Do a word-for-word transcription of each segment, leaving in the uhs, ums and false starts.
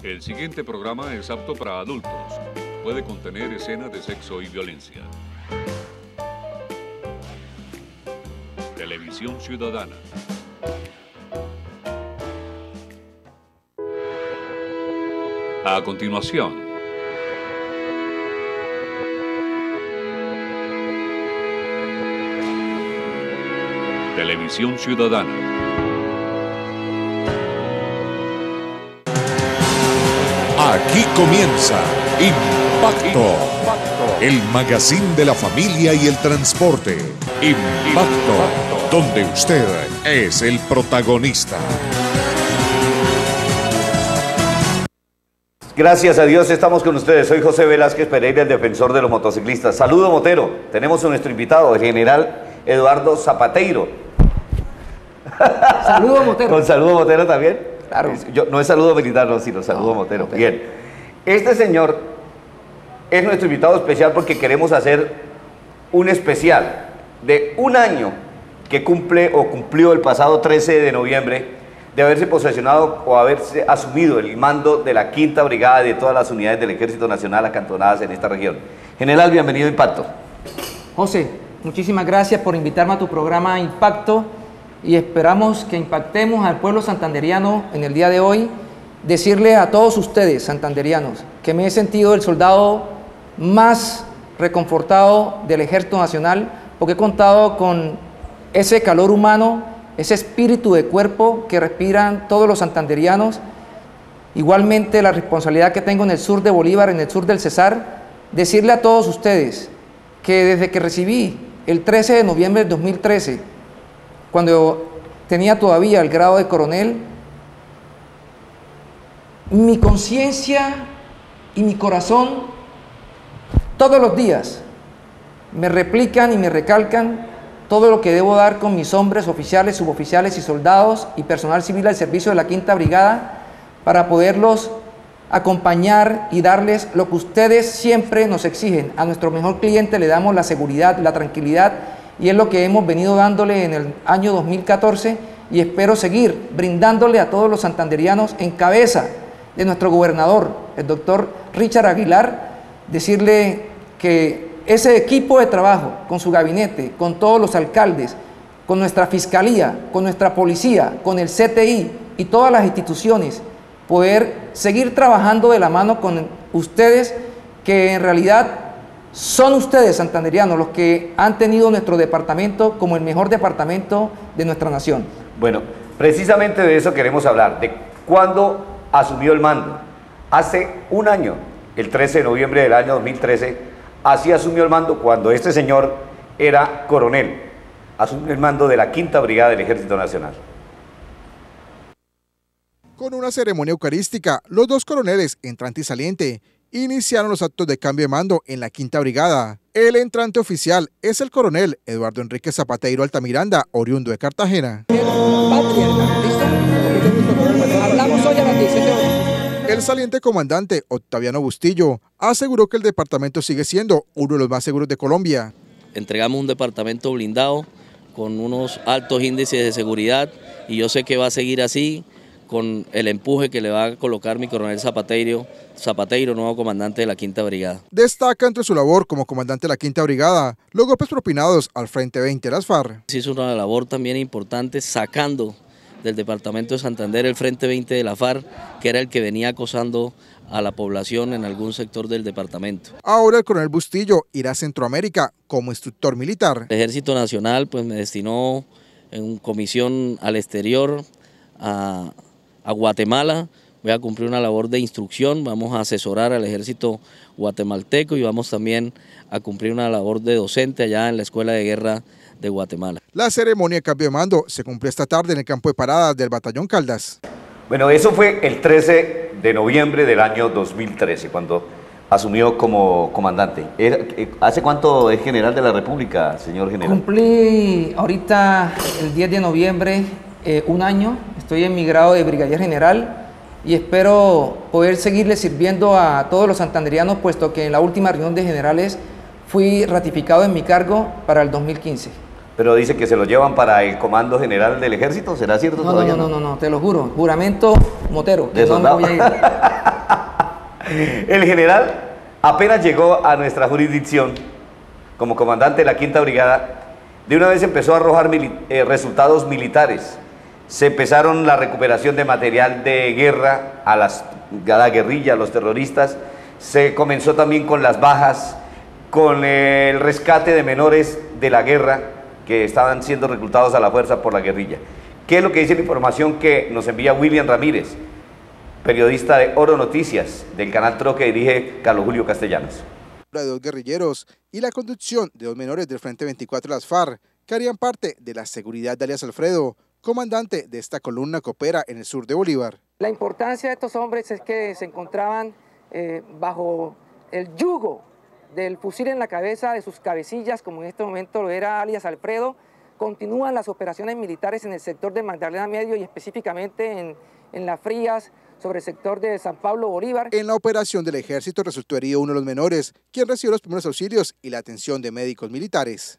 El siguiente programa es apto para adultos. Puede contener escenas de sexo y violencia. Televisión Ciudadana. A continuación, Televisión Ciudadana. Aquí comienza Impacto, Impacto, el magazine de la familia y el transporte. Impacto, donde usted es el protagonista. Gracias a Dios estamos con ustedes. Soy José Velázquez Pereira, el defensor de los motociclistas. Saludo, Motero. Tenemos a nuestro invitado, el general Eduardo Zapateiro. Saludo, Motero. ¿Con saludo, Motero, también? Claro. Yo, no es saludo militar, no, sino saludo no, Motero. Motero. Bien. Este señor es nuestro invitado especial porque queremos hacer un especial de un año que cumple o cumplió el pasado trece de noviembre de haberse posesionado o haberse asumido el mando de la quinta brigada de todas las unidades del Ejército Nacional acantonadas en esta región. General, bienvenido a Impacto. José, muchísimas gracias por invitarme a tu programa Impacto y esperamos que impactemos al pueblo santanderiano en el día de hoy. Decirle a todos ustedes, santanderianos, que me he sentido el soldado más reconfortado del Ejército Nacional porque he contado con ese calor humano, ese espíritu de cuerpo que respiran todos los santanderianos. Igualmente la responsabilidad que tengo en el sur de Bolívar, en el sur del Cesar, decirle a todos ustedes que desde que recibí el trece de noviembre del dos mil trece, cuando tenía todavía el grado de coronel, mi conciencia y mi corazón todos los días me replican y me recalcan todo lo que debo dar con mis hombres, oficiales, suboficiales y soldados y personal civil al servicio de la quinta brigada para poderlos acompañar y darles lo que ustedes siempre nos exigen. A nuestro mejor cliente le damos la seguridad, la tranquilidad, y es lo que hemos venido dándole en el año dos mil catorce y espero seguir brindándole a todos los santanderianos en cabeza de nuestro gobernador, el doctor Richard Aguilar, decirle que ese equipo de trabajo, con su gabinete, con todos los alcaldes, con nuestra fiscalía, con nuestra policía, con el C T I y todas las instituciones, poder seguir trabajando de la mano con ustedes, que en realidad son ustedes, santanderianos, los que han tenido nuestro departamento como el mejor departamento de nuestra nación. Bueno, precisamente de eso queremos hablar, de cuándo asumió el mando. Hace un año, el trece de noviembre del año dos mil trece, así asumió el mando cuando este señor era coronel. Asumió el mando de la quinta brigada del Ejército Nacional. Con una ceremonia eucarística, los dos coroneles, entrante y saliente, iniciaron los actos de cambio de mando en la quinta brigada. El entrante oficial es el coronel Eduardo Enrique Zapateiro Altamiranda, oriundo de Cartagena. Hablamos hoy a las diecisiete horas. El saliente comandante Octaviano Bustillo aseguró que el departamento sigue siendo uno de los más seguros de Colombia. Entregamos un departamento blindado con unos altos índices de seguridad y yo sé que va a seguir así, con el empuje que le va a colocar mi coronel Zapateiro, Zapateiro, nuevo comandante de la quinta brigada. Destaca entre su labor como comandante de la quinta brigada los golpes propinados al Frente veinte de las FARC. Se hizo una labor también importante sacando del departamento de Santander el Frente veinte de la FARC, que era el que venía acosando a la población en algún sector del departamento. Ahora el coronel Bustillo irá a Centroamérica como instructor militar. El Ejército Nacional pues me destinó en comisión al exterior a a Guatemala. Voy a cumplir una labor de instrucción, vamos a asesorar al ejército guatemalteco y vamos también a cumplir una labor de docente allá en la Escuela de Guerra de Guatemala. La ceremonia de cambio de mando se cumplió esta tarde en el campo de paradas del Batallón Caldas. Bueno, eso fue el trece de noviembre del año dos mil trece, cuando asumió como comandante. ¿Hace cuánto es general de la República, señor general? Cumplí ahorita el diez de noviembre eh, un año, estoy en mi grado de brigadier general y espero poder seguirle sirviendo a todos los santanderianos, puesto que en la última reunión de generales fui ratificado en mi cargo para el dos mil quince. Pero dice que se lo llevan para el Comando General del Ejército, ¿será cierto? No, no, no, no, no, no, te lo juro, juramento Motero, que no me voy a ir. El general apenas llegó a nuestra jurisdicción como comandante de la Quinta Brigada, de una vez empezó a arrojar mili eh, resultados militares. Se empezaron la recuperación de material de guerra a, las, a la guerrilla, a los terroristas. Se comenzó también con las bajas, con el rescate de menores de la guerra que estaban siendo reclutados a la fuerza por la guerrilla. ¿Qué es lo que dice la información que nos envía William Ramírez, periodista de Oro Noticias, del canal Tro que dirige Carlos Julio Castellanos? De dos guerrilleros y la conducción de dos menores del Frente veinticuatro de las FARC, que harían parte de la seguridad de alias Alfredo, comandante de esta columna que opera en el sur de Bolívar. La importancia de estos hombres es que se encontraban eh, bajo el yugo del fusil en la cabeza de sus cabecillas, como en este momento lo era alias Alfredo. Continúan las operaciones militares en el sector de Magdalena Medio y específicamente en, en Las Frías, sobre el sector de San Pablo Bolívar. En la operación del ejército resultó herido uno de los menores, quien recibió los primeros auxilios y la atención de médicos militares.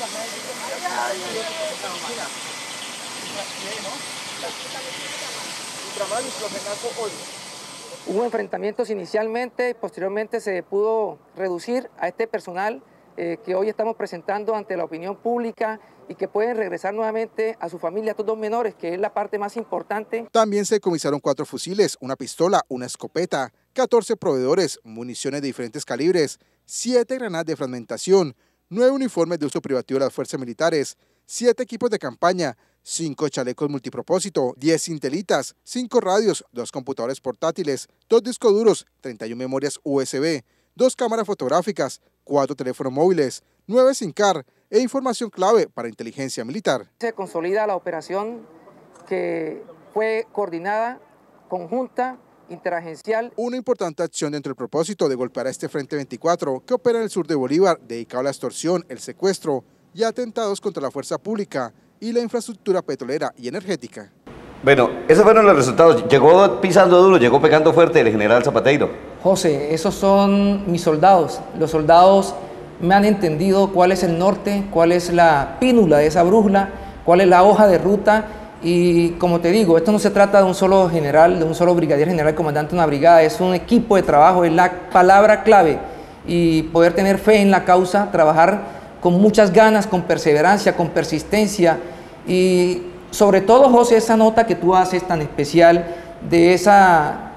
Hubo enfrentamientos inicialmente, posteriormente se pudo reducir a este personal eh, que hoy estamos presentando ante la opinión pública y que pueden regresar nuevamente a su familia, a estos dos menores, que es la parte más importante. También se decomisaron cuatro fusiles, una pistola, una escopeta, catorce proveedores, municiones de diferentes calibres, siete granadas de fragmentación, nueve uniformes de uso privativo de las fuerzas militares, siete equipos de campaña, cinco chalecos multipropósito, diez intelitas, cinco radios, dos computadores portátiles, dos discos duros, treinta y una memorias U S B, dos cámaras fotográficas, cuatro teléfonos móviles, nueve SIM card e información clave para inteligencia militar. Se consolida la operación que fue coordinada, conjunta, interagencial. Una importante acción dentro del propósito de golpear a este Frente veinticuatro que opera en el sur de Bolívar, dedicado a la extorsión, el secuestro y atentados contra la fuerza pública y la infraestructura petrolera y energética. Bueno, esos fueron los resultados. Llegó pisando duro, llegó pegando fuerte el general Zapateiro. José, esos son mis soldados. Los soldados me han entendido cuál es el norte, cuál es la pínula de esa brújula, cuál es la hoja de ruta. Y como te digo, esto no se trata de un solo general, de un solo brigadier general, comandante de una brigada, es un equipo de trabajo, es la palabra clave. Y poder tener fe en la causa, trabajar con muchas ganas, con perseverancia, con persistencia. Y sobre todo, José, esa nota que tú haces tan especial de esa,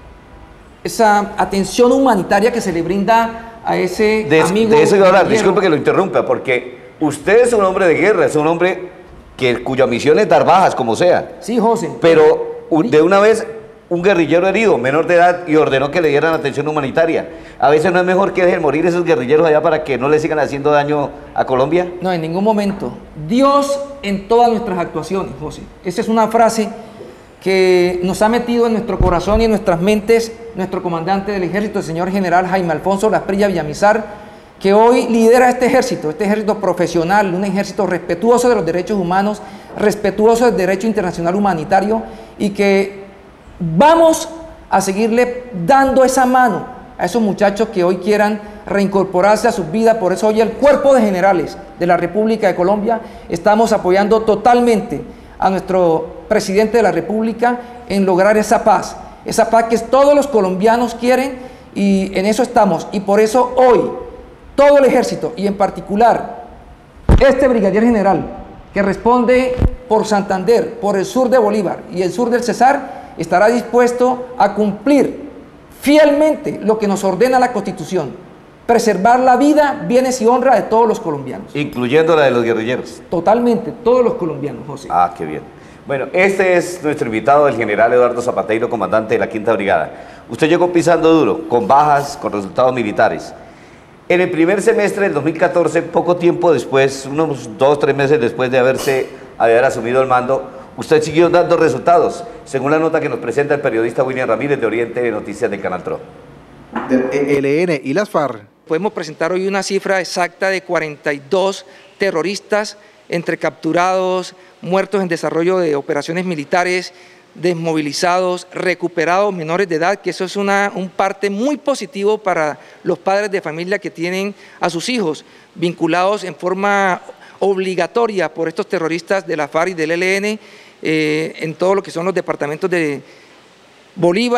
esa atención humanitaria que se le brinda a ese de, amigo. De eso iba a hablar, disculpe que lo interrumpa, porque usted es un hombre de guerra, es un hombre que, cuya misión es dar bajas, como sea. Sí, José. Pero de una vez, un guerrillero herido, menor de edad, y ordenó que le dieran atención humanitaria. A veces no es mejor que dejen morir esos guerrilleros allá para que no le sigan haciendo daño a Colombia. No, en ningún momento. Dios en todas nuestras actuaciones, José. Esa es una frase que nos ha metido en nuestro corazón y en nuestras mentes nuestro comandante del ejército, el señor general Jaime Alfonso Lasprilla Villamizar, que hoy lidera este ejército, este ejército profesional, un ejército respetuoso de los derechos humanos, respetuoso del derecho internacional humanitario, y que vamos a seguirle dando esa mano a esos muchachos que hoy quieran reincorporarse a sus vidas. Por eso hoy el Cuerpo de Generales de la República de Colombia estamos apoyando totalmente a nuestro presidente de la República en lograr esa paz, esa paz que todos los colombianos quieren, y en eso estamos. Y por eso hoy todo el ejército, y en particular este brigadier general que responde por Santander, por el sur de Bolívar y el sur del Cesar, estará dispuesto a cumplir fielmente lo que nos ordena la Constitución: preservar la vida, bienes y honra de todos los colombianos. Incluyendo la de los guerrilleros. Totalmente, todos los colombianos, José. Ah, qué bien. Bueno, este es nuestro invitado, el general Eduardo Zapateiro, comandante de la Quinta Brigada. Usted llegó pisando duro, con bajas, con resultados militares. En el primer semestre del dos mil catorce, poco tiempo después, unos dos, tres meses después de haberse, haber asumido el mando, usted siguió dando resultados, según la nota que nos presenta el periodista William Ramírez de Oriente de Noticias del Canal Tro. Del E L N y las FARC. Podemos presentar hoy una cifra exacta de cuarenta y dos terroristas, entre capturados, muertos en desarrollo de operaciones militares, desmovilizados, recuperados, menores de edad, que eso es una un parte muy positivo para los padres de familia que tienen a sus hijos vinculados en forma obligatoria por estos terroristas de la FARC y del E L N eh, en todo lo que son los departamentos de Bolívar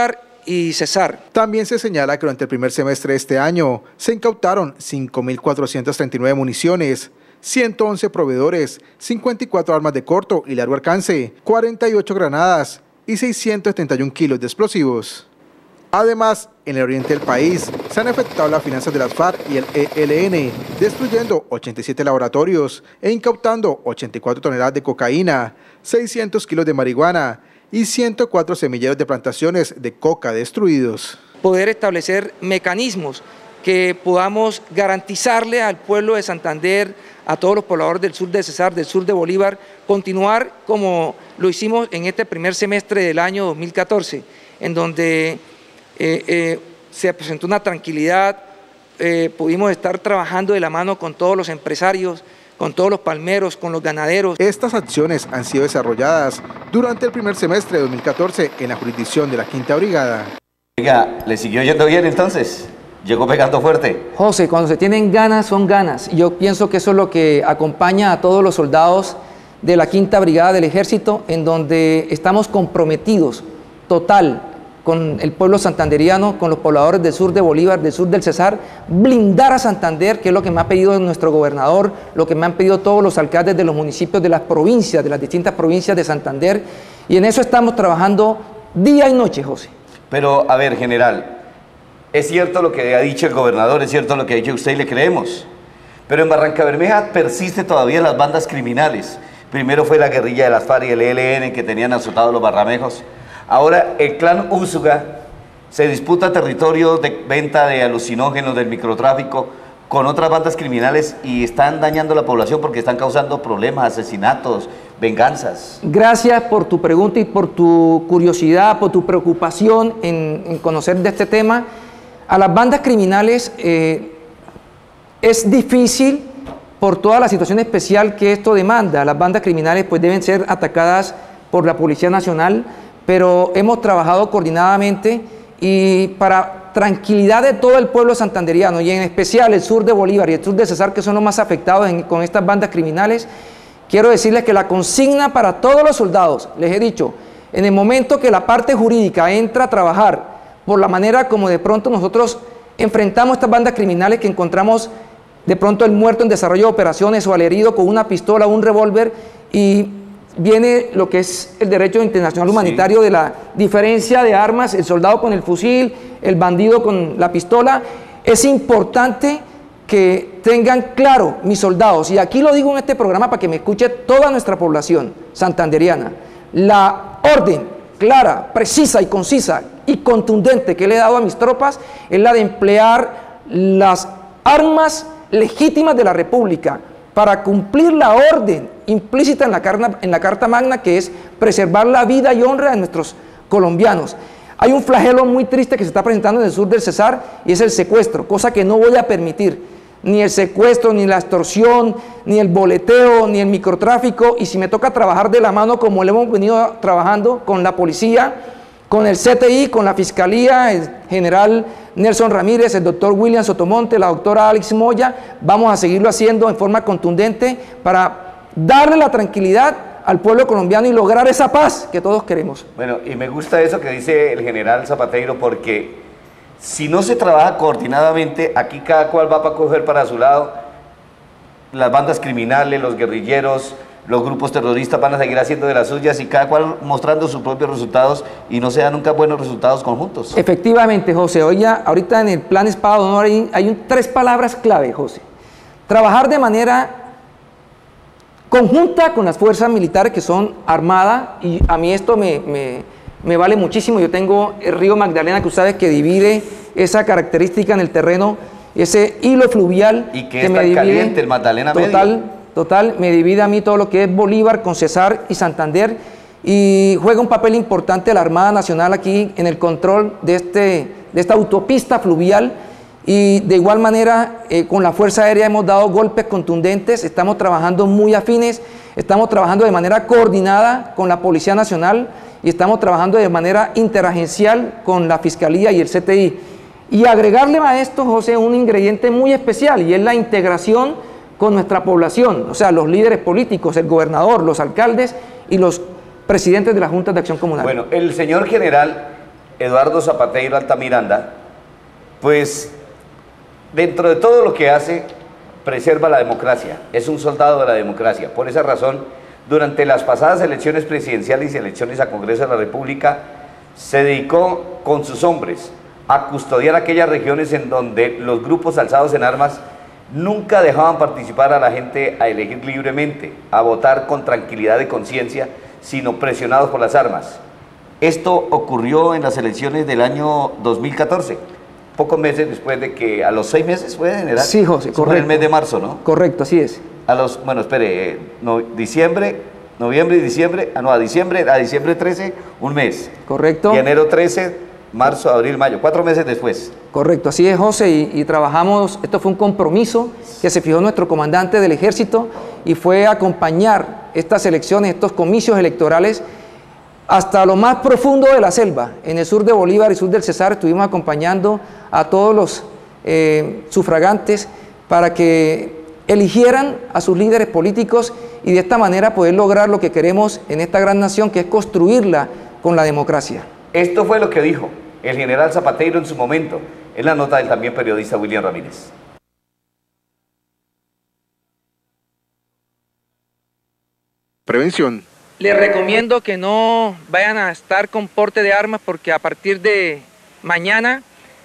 y Cesar. También se señala que durante el primer semestre de este año se incautaron cinco mil cuatrocientas treinta y nueve municiones, ciento once proveedores, cincuenta y cuatro armas de corto y largo alcance, cuarenta y ocho granadas y seiscientos setenta y un kilos de explosivos. Además, en el oriente del país se han afectado las finanzas de las FARC y el E L N, destruyendo ochenta y siete laboratorios e incautando ochenta y cuatro toneladas de cocaína, seiscientos kilos de marihuana y ciento cuatro semilleros de plantaciones de coca destruidos. Poder establecer mecanismos que podamos garantizarle al pueblo de Santander, a todos los pobladores del sur de Cesar, del sur de Bolívar, continuar como lo hicimos en este primer semestre del año dos mil catorce, en donde eh, eh, se presentó una tranquilidad, eh, pudimos estar trabajando de la mano con todos los empresarios, con todos los palmeros, con los ganaderos. Estas acciones han sido desarrolladas durante el primer semestre de dos mil catorce en la jurisdicción de la Quinta Brigada. Oiga, ¿le siguió yendo bien entonces? ¿Llegó pegando fuerte? José, cuando se tienen ganas, son ganas. Yo pienso que eso es lo que acompaña a todos los soldados de la Quinta Brigada del Ejército, en donde estamos comprometidos total con el pueblo santanderiano, con los pobladores del sur de Bolívar, del sur del Cesar, blindar a Santander, que es lo que me ha pedido nuestro gobernador, lo que me han pedido todos los alcaldes de los municipios de las provincias, de las distintas provincias de Santander, y en eso estamos trabajando día y noche, José. Pero, a ver, general, es cierto lo que ha dicho el gobernador, es cierto lo que ha dicho usted y le creemos, pero en Barranca Bermeja persiste todavía las bandas criminales. Primero fue la guerrilla de las FARC y el E L N que tenían azotados los barramejos. Ahora el clan Úsuga se disputa territorio de venta de alucinógenos, del microtráfico, con otras bandas criminales y están dañando la población porque están causando problemas, asesinatos, venganzas. Gracias por tu pregunta y por tu curiosidad, por tu preocupación en, en conocer de este tema. A las bandas criminales eh, es difícil por toda la situación especial que esto demanda. Las bandas criminales pues deben ser atacadas por la Policía Nacional, pero hemos trabajado coordinadamente y para tranquilidad de todo el pueblo santanderiano y en especial el sur de Bolívar y el sur de Cesar, que son los más afectados en, con estas bandas criminales, quiero decirles que la consigna para todos los soldados, les he dicho, en el momento que la parte jurídica entra a trabajar por la manera como de pronto nosotros enfrentamos estas bandas criminales, que encontramos de pronto el muerto en desarrollo de operaciones o al herido con una pistola o un revólver, y viene lo que es el derecho internacional humanitario, sí, de la diferencia de armas, el soldado con el fusil, el bandido con la pistola. Es importante que tengan claro, mis soldados, y aquí lo digo en este programa para que me escuche toda nuestra población santanderiana, la orden clara, precisa y concisa y contundente que le he dado a mis tropas es la de emplear las armas legítimas de la República para cumplir la orden implícita en la, carna, en la Carta Magna, que es preservar la vida y honra de nuestros colombianos. Hay un flagelo muy triste que se está presentando en el sur del Cesar y es el secuestro, cosa que no voy a permitir. Ni el secuestro, ni la extorsión, ni el boleteo, ni el microtráfico, y si me toca trabajar de la mano como lo hemos venido trabajando con la policía, con el C T I, con la Fiscalía, el general Nelson Ramírez, el doctor William Sotomonte, la doctora Alex Moya, vamos a seguirlo haciendo en forma contundente para darle la tranquilidad al pueblo colombiano y lograr esa paz que todos queremos. Bueno, y me gusta eso que dice el general Zapateiro, porque si no se trabaja coordinadamente, aquí cada cual va a coger para su lado, las bandas criminales, los guerrilleros, los grupos terroristas van a seguir haciendo de las suyas y cada cual mostrando sus propios resultados y no se dan nunca buenos resultados conjuntos. Efectivamente, José. Oye, ahorita en el plan Espada de Honor hay, hay un, tres palabras clave, José. Trabajar de manera conjunta con las fuerzas militares que son armadas, y a mí esto me, me, me vale muchísimo. Yo tengo el río Magdalena, que ustedes que divide esa característica en el terreno, ese hilo fluvial. Y que, que es me tan divide, caliente el Magdalena total, medio. Total, me divide a mí todo lo que es Bolívar con Cesar y Santander, y juega un papel importante la Armada Nacional aquí en el control de, este, de esta autopista fluvial, y de igual manera eh, con la Fuerza Aérea hemos dado golpes contundentes, estamos trabajando muy afines, estamos trabajando de manera coordinada con la Policía Nacional y estamos trabajando de manera interagencial con la Fiscalía y el C T I. Y agregarle a esto, José, un ingrediente muy especial, y es la integración con nuestra población, o sea, los líderes políticos, el gobernador, los alcaldes y los presidentes de las juntas de acción comunal. Bueno, el señor general Eduardo Zapateiro Altamiranda, pues dentro de todo lo que hace, preserva la democracia, es un soldado de la democracia. Por esa razón, durante las pasadas elecciones presidenciales y elecciones a Congreso de la República, se dedicó con sus hombres a custodiar aquellas regiones en donde los grupos alzados en armas nunca dejaban participar a la gente a elegir libremente, a votar con tranquilidad de conciencia, sino presionados por las armas. Esto ocurrió en las elecciones del año dos mil catorce, pocos meses después de que, a los seis meses fue, general. Sí, José, correcto. Fue en el mes de marzo, ¿no? Correcto, así es. A los, bueno, espere, eh, no, diciembre, noviembre y diciembre, ah, no, a diciembre, a diciembre trece, un mes. Correcto. Y enero trece, marzo, abril, mayo, cuatro meses después. Correcto, así es, José, y, y trabajamos, esto fue un compromiso que se fijó nuestro comandante del ejército y fue acompañar estas elecciones, estos comicios electorales hasta lo más profundo de la selva. En el sur de Bolívar y sur del Cesar estuvimos acompañando a todos los eh, sufragantes para que eligieran a sus líderes políticos y de esta manera poder lograr lo que queremos en esta gran nación, que es construirla con la democracia. Esto fue lo que dijo el general Zapateiro en su momento, en la nota del también periodista William Ramírez. Prevención. Les recomiendo que no vayan a estar con porte de armas porque a partir de mañana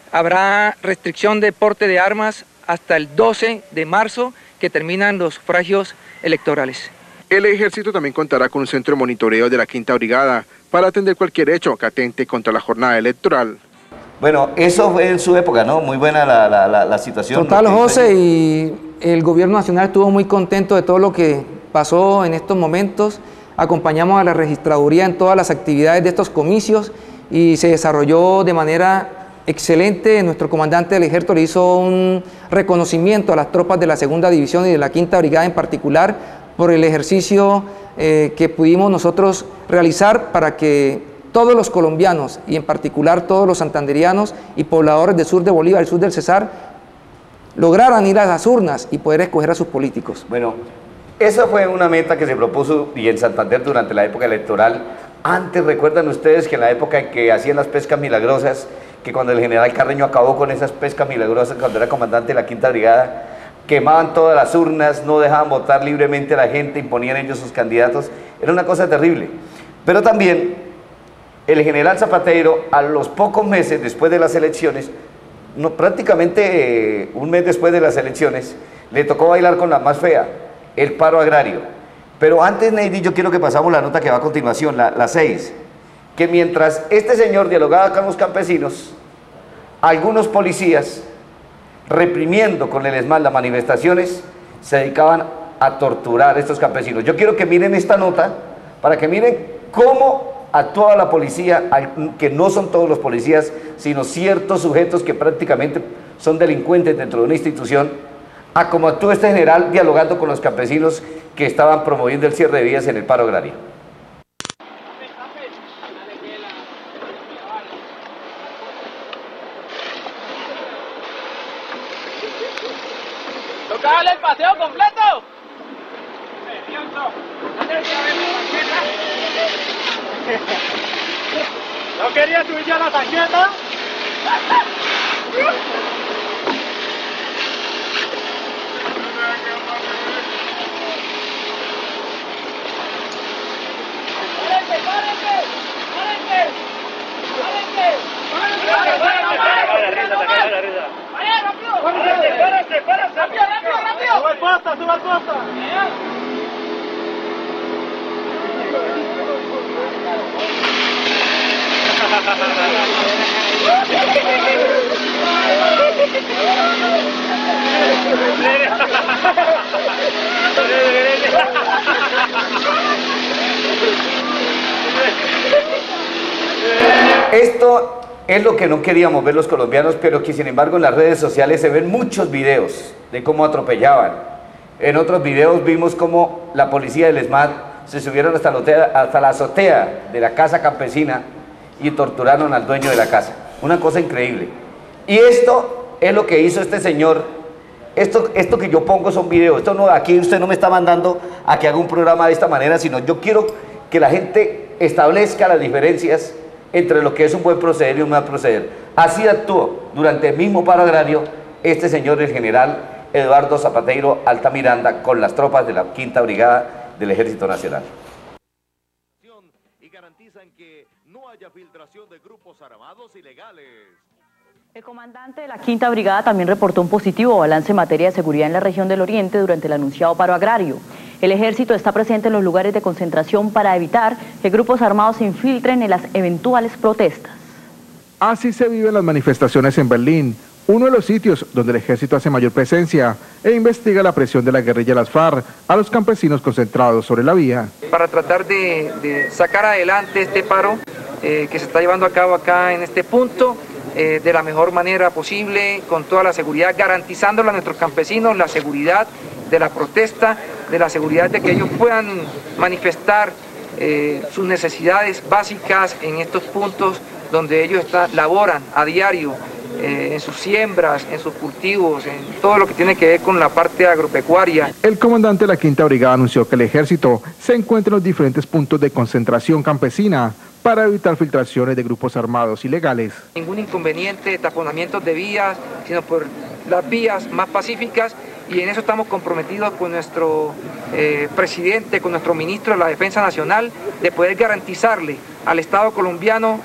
habrá restricción de porte de armas hasta el doce de marzo, que terminan los sufragios electorales. El ejército también contará con un centro de monitoreo de la Quinta Brigada para atender cualquier hecho que atente contra la jornada electoral. Bueno, eso fue en su época, ¿no? Muy buena la, la, la, la situación. Total, José, y el gobierno nacional estuvo muy contento de todo lo que pasó en estos momentos. Acompañamos a la registraduría en todas las actividades de estos comicios y se desarrolló de manera excelente. Nuestro comandante del ejército le hizo un reconocimiento a las tropas de la segunda división y de la quinta brigada en particular por el ejercicio eh, que pudimos nosotros realizar para que todos los colombianos y en particular todos los santanderianos y pobladores del sur de Bolívar y sur del Cesar lograran ir a las urnas y poder escoger a sus políticos. Bueno, esa fue una meta que se propuso y en Santander durante la época electoral. Antes, recuerdan ustedes que en la época en que hacían las pescas milagrosas, que cuando el general Carreño acabó con esas pescas milagrosas, cuando era comandante de la quinta brigada, quemaban todas las urnas, no dejaban votar libremente a la gente, imponían ellos sus candidatos, era una cosa terrible. Pero también el general Zapateiro, a los pocos meses después de las elecciones, no, prácticamente eh, un mes después de las elecciones, le tocó bailar con la más fea, el paro agrario. Pero antes, Neidy, yo quiero que pasamos la nota que va a continuación, la, la seis, que mientras este señor dialogaba con los campesinos, algunos policías, reprimiendo con el ESMAD las manifestaciones, se dedicaban a torturar a estos campesinos. Yo quiero que miren esta nota, para que miren cómo actuaba la policía, que no son todos los policías, sino ciertos sujetos que prácticamente son delincuentes dentro de una institución, a cómo actuó este general dialogando con los campesinos que estaban promoviendo el cierre de vías en el paro agrario. ¿Toca darle el paseo completo? ¿No quería subir ya la tarjeta? ¡Párense, párense! ¡Párense! ¡Párense! ¡Vaya, rápido! ¡Párense, párense, párense! ¡Rápido, rápido, rápido! ¡Sube el posta, sube el posta! Esto es lo que no queríamos ver los colombianos, pero que sin embargo en las redes sociales se ven muchos videos de cómo atropellaban. En otros videos vimos cómo la policía del ESMAD se subieron hasta la, azotea, hasta la azotea de la casa campesina y torturaron al dueño de la casa. Una cosa increíble. Y esto es lo que hizo este señor. Esto, esto que yo pongo son videos. Esto no, aquí usted no me está mandando a que haga un programa de esta manera, sino yo quiero que la gente establezca las diferencias entre lo que es un buen proceder y un mal proceder. Así actuó durante el mismo paro agrario este señor, el general Eduardo Zapateiro Altamiranda, con las tropas de la Quinta Brigada del Ejército Nacional. Y garantizan que no haya filtración de grupos armados ilegales. El comandante de la Quinta Brigada también reportó un positivo balance en materia de seguridad en la región del Oriente durante el anunciado paro agrario. El ejército está presente en los lugares de concentración para evitar que grupos armados se infiltren en las eventuales protestas. Así se viven las manifestaciones en Berlín, uno de los sitios donde el ejército hace mayor presencia e investiga la presión de la guerrilla de las FARC a los campesinos concentrados sobre la vía. Para tratar de, de sacar adelante este paro eh, que se está llevando a cabo acá en este punto, eh, de la mejor manera posible, con toda la seguridad, garantizándole a nuestros campesinos la seguridad de la protesta, de la seguridad de que ellos puedan manifestar eh, sus necesidades básicas en estos puntos donde ellos están, laboran a diario, eh, en sus siembras, en sus cultivos, en todo lo que tiene que ver con la parte agropecuaria. El comandante de la Quinta Brigada anunció que el ejército se encuentra en los diferentes puntos de concentración campesina para evitar filtraciones de grupos armados ilegales. Ningún inconveniente de taponamientos de vías, sino por las vías más pacíficas, y en eso estamos comprometidos con nuestro eh, presidente, con nuestro ministro de la Defensa Nacional, de poder garantizarle al Estado colombiano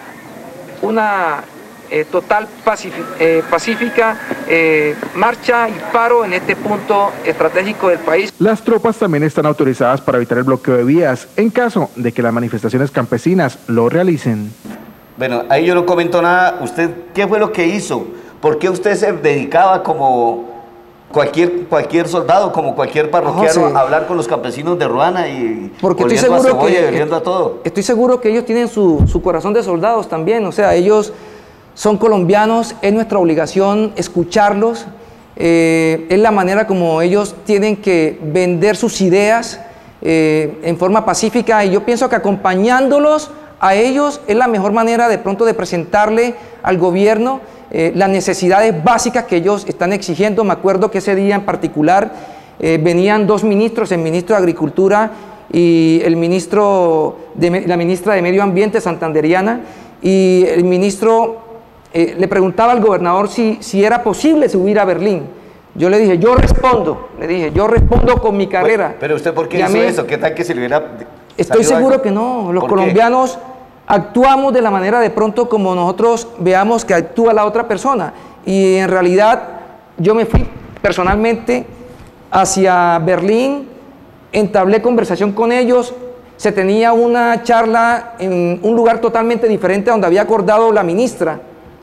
una eh, total eh, pacífica eh, marcha y paro en este punto estratégico del país. Las tropas también están autorizadas para evitar el bloqueo de vías en caso de que las manifestaciones campesinas lo realicen. Bueno, ahí yo no comento nada. ¿Usted qué fue lo que hizo? ¿Por qué usted se dedicaba como cualquier, cualquier soldado, como cualquier parroquiano, no, a hablar con los campesinos de Ruana y porque estoy seguro a que, a todo? Estoy seguro que ellos tienen su, su corazón de soldados también, o sea, ellos son colombianos, es nuestra obligación escucharlos, eh, es la manera como ellos tienen que vender sus ideas eh, en forma pacífica, y yo pienso que acompañándolos a ellos es la mejor manera de pronto de presentarle al gobierno eh, las necesidades básicas que ellos están exigiendo. Me acuerdo que ese día en particular eh, venían dos ministros, el ministro de Agricultura y el ministro de, la ministra de Medio Ambiente santanderiana, y el ministro eh, le preguntaba al gobernador si, si era posible subir a Berlín. Yo le dije, yo respondo, le dije, yo respondo con mi carrera. Pero, pero usted, ¿por qué hizo eso? ¿Qué tal que se le hubiera... Estoy seguro que no, los colombianos actuamos de la manera de pronto como nosotros veamos que actúa la otra persona, y en realidad yo me fui personalmente hacia Berlín, entablé conversación con ellos, se tenía una charla en un lugar totalmente diferente a donde había acordado la ministra,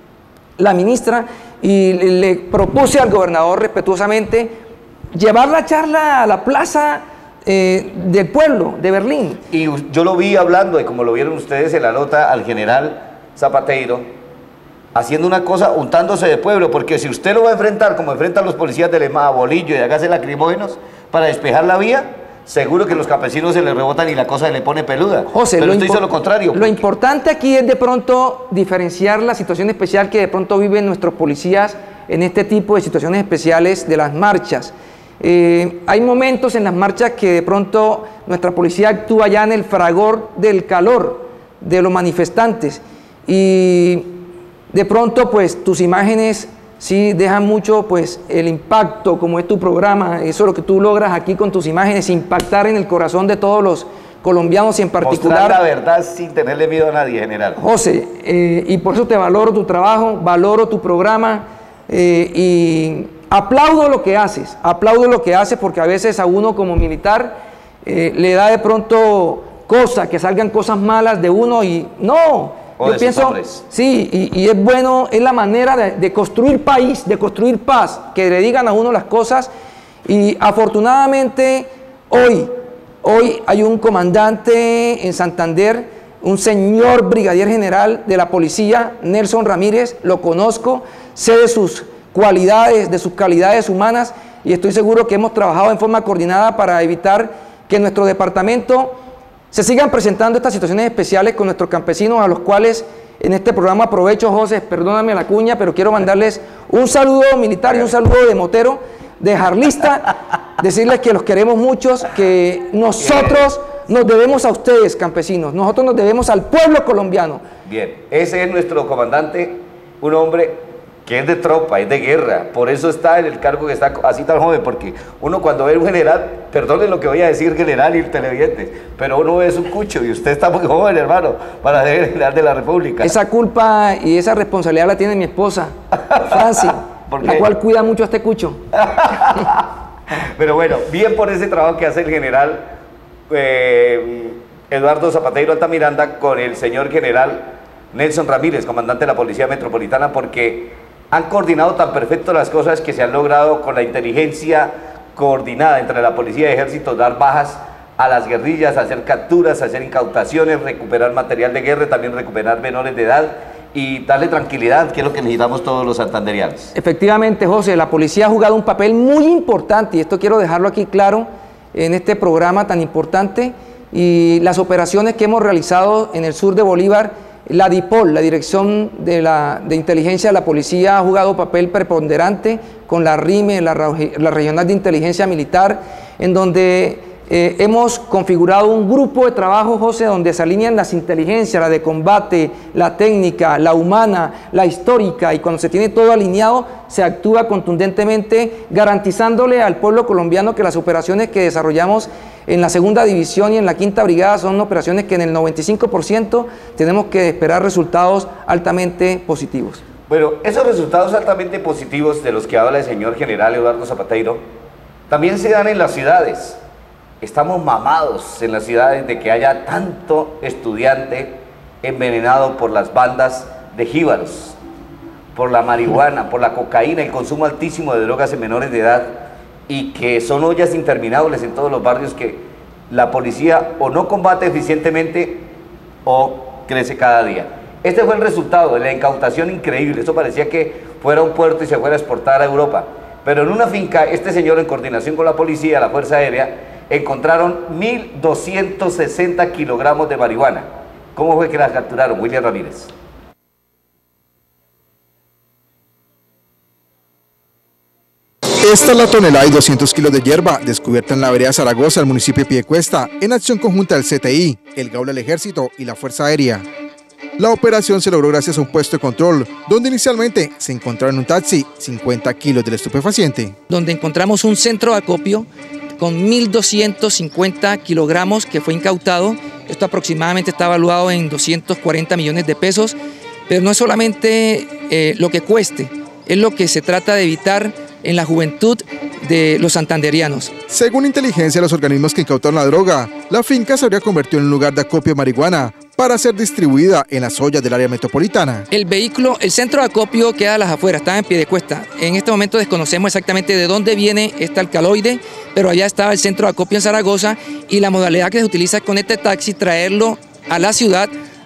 la ministra, y le propuse al gobernador respetuosamente llevar la charla a la plaza Eh, del pueblo de Berlín. Y yo lo vi hablando, y como lo vieron ustedes en la nota, al general Zapateiro haciendo una cosa, untándose de pueblo, porque si usted lo va a enfrentar como enfrentan los policías del EMA, bolillo y de gases lacrimógenos para despejar la vía, seguro que los campesinos se les rebotan y la cosa se le pone peluda. José, pero lo usted hizo lo contrario. Lo importante aquí es de pronto diferenciar la situación especial que de pronto viven nuestros policías en este tipo de situaciones especiales de las marchas. Eh, hay momentos en las marchas que de pronto nuestra policía actúa ya en el fragor del calor de los manifestantes, y de pronto pues tus imágenes sí dejan mucho pues el impacto, como es tu programa, eso es lo que tú logras aquí con tus imágenes, impactar en el corazón de todos los colombianos, y en particular... Mostrar la verdad sin tenerle miedo a nadie, general. José, eh, y por eso te valoro tu trabajo, valoro tu programa, eh, y... aplaudo lo que haces, aplaudo lo que haces, porque a veces a uno como militar eh, le da de pronto cosa, que salgan cosas malas de uno, y no, o yo de pienso, sus hombres. sí, y, y es bueno, es la manera de, de construir país, de construir paz, que le digan a uno las cosas, y afortunadamente hoy, hoy hay un comandante en Santander, un señor brigadier general de la policía, Nelson Ramírez, lo conozco, sé de sus cualidades, de sus calidades humanas, y estoy seguro que hemos trabajado en forma coordinada para evitar que en nuestro departamento se sigan presentando estas situaciones especiales con nuestros campesinos, a los cuales en este programa aprovecho, José, perdóname la cuña, pero quiero mandarles un saludo militar y un saludo de motero, de jarlista, decirles que los queremos muchos, que nosotros nos debemos a ustedes, campesinos, nosotros nos debemos al pueblo colombiano. Bien, ese es nuestro comandante, un hombre que es de tropa, es de guerra, por eso está en el cargo que está así tan joven, porque uno cuando ve un general, perdonen lo que voy a decir general y televidentes, pero uno ve un cucho y usted está muy joven, hermano, para ser general de la República. Esa culpa y esa responsabilidad la tiene mi esposa, Franci, la cual cuida mucho a este cucho. Pero bueno, bien por ese trabajo que hace el general eh, Eduardo Zapateiro Altamiranda con el señor general Nelson Ramírez, comandante de la Policía Metropolitana, porque han coordinado tan perfecto las cosas que se han logrado con la inteligencia coordinada entre la policía y ejército dar bajas a las guerrillas, hacer capturas, hacer incautaciones, recuperar material de guerra, también recuperar menores de edad y darle tranquilidad, que es lo que necesitamos todos los santanderianos. Efectivamente, José, la policía ha jugado un papel muy importante, y esto quiero dejarlo aquí claro en este programa tan importante, y las operaciones que hemos realizado en el sur de Bolívar, la DIPOL, la Dirección de, la, de Inteligencia de la Policía, ha jugado papel preponderante con la RIME, la, la Regional de Inteligencia Militar, en donde eh, hemos configurado un grupo de trabajo, José, donde se alinean las inteligencias, la de combate, la técnica, la humana, la histórica, y cuando se tiene todo alineado, se actúa contundentemente, garantizándole al pueblo colombiano que las operaciones que desarrollamos en la segunda división y en la quinta brigada son operaciones que en el noventa y cinco por ciento tenemos que esperar resultados altamente positivos. Bueno, esos resultados altamente positivos de los que habla el señor general Eduardo Zapateiro también se dan en las ciudades. Estamos mamados en las ciudades de que haya tanto estudiante envenenado por las bandas de jíbaros, por la marihuana, por la cocaína, el consumo altísimo de drogas en menores de edad, y que son ollas interminables en todos los barrios que la policía o no combate eficientemente o crece cada día. Este fue el resultado de la incautación increíble. Eso parecía que fuera un puerto y se fuera a exportar a Europa, pero en una finca este señor, en coordinación con la policía, la Fuerza Aérea, encontraron mil doscientos sesenta kilogramos de marihuana. ¿Cómo fue que las capturaron, William Ramírez? Esta es la tonelada y doscientos kilos de hierba descubierta en la vereda Zaragoza, el municipio de Piedecuesta, en acción conjunta del C T I, el Gaula del Ejército y la Fuerza Aérea. La operación se logró gracias a un puesto de control, donde inicialmente se encontraron en un taxi cincuenta kilos del estupefaciente. Donde encontramos un centro de acopio con mil doscientos cincuenta kilogramos que fue incautado. Esto aproximadamente está evaluado en doscientos cuarenta millones de pesos, pero no es solamente eh, lo que cueste, es lo que se trata de evitar en la juventud de los santanderianos. Según inteligencia de los organismos que incautaron la droga, la finca se habría convertido en un lugar de acopio de marihuana para ser distribuida en las ollas del área metropolitana. El vehículo, el centro de acopio queda a las afueras, está en Piedecuesta. En este momento desconocemos exactamente de dónde viene este alcaloide, pero allá estaba el centro de acopio en Zaragoza, y la modalidad que se utiliza con este taxi, traerlo a la ciudad,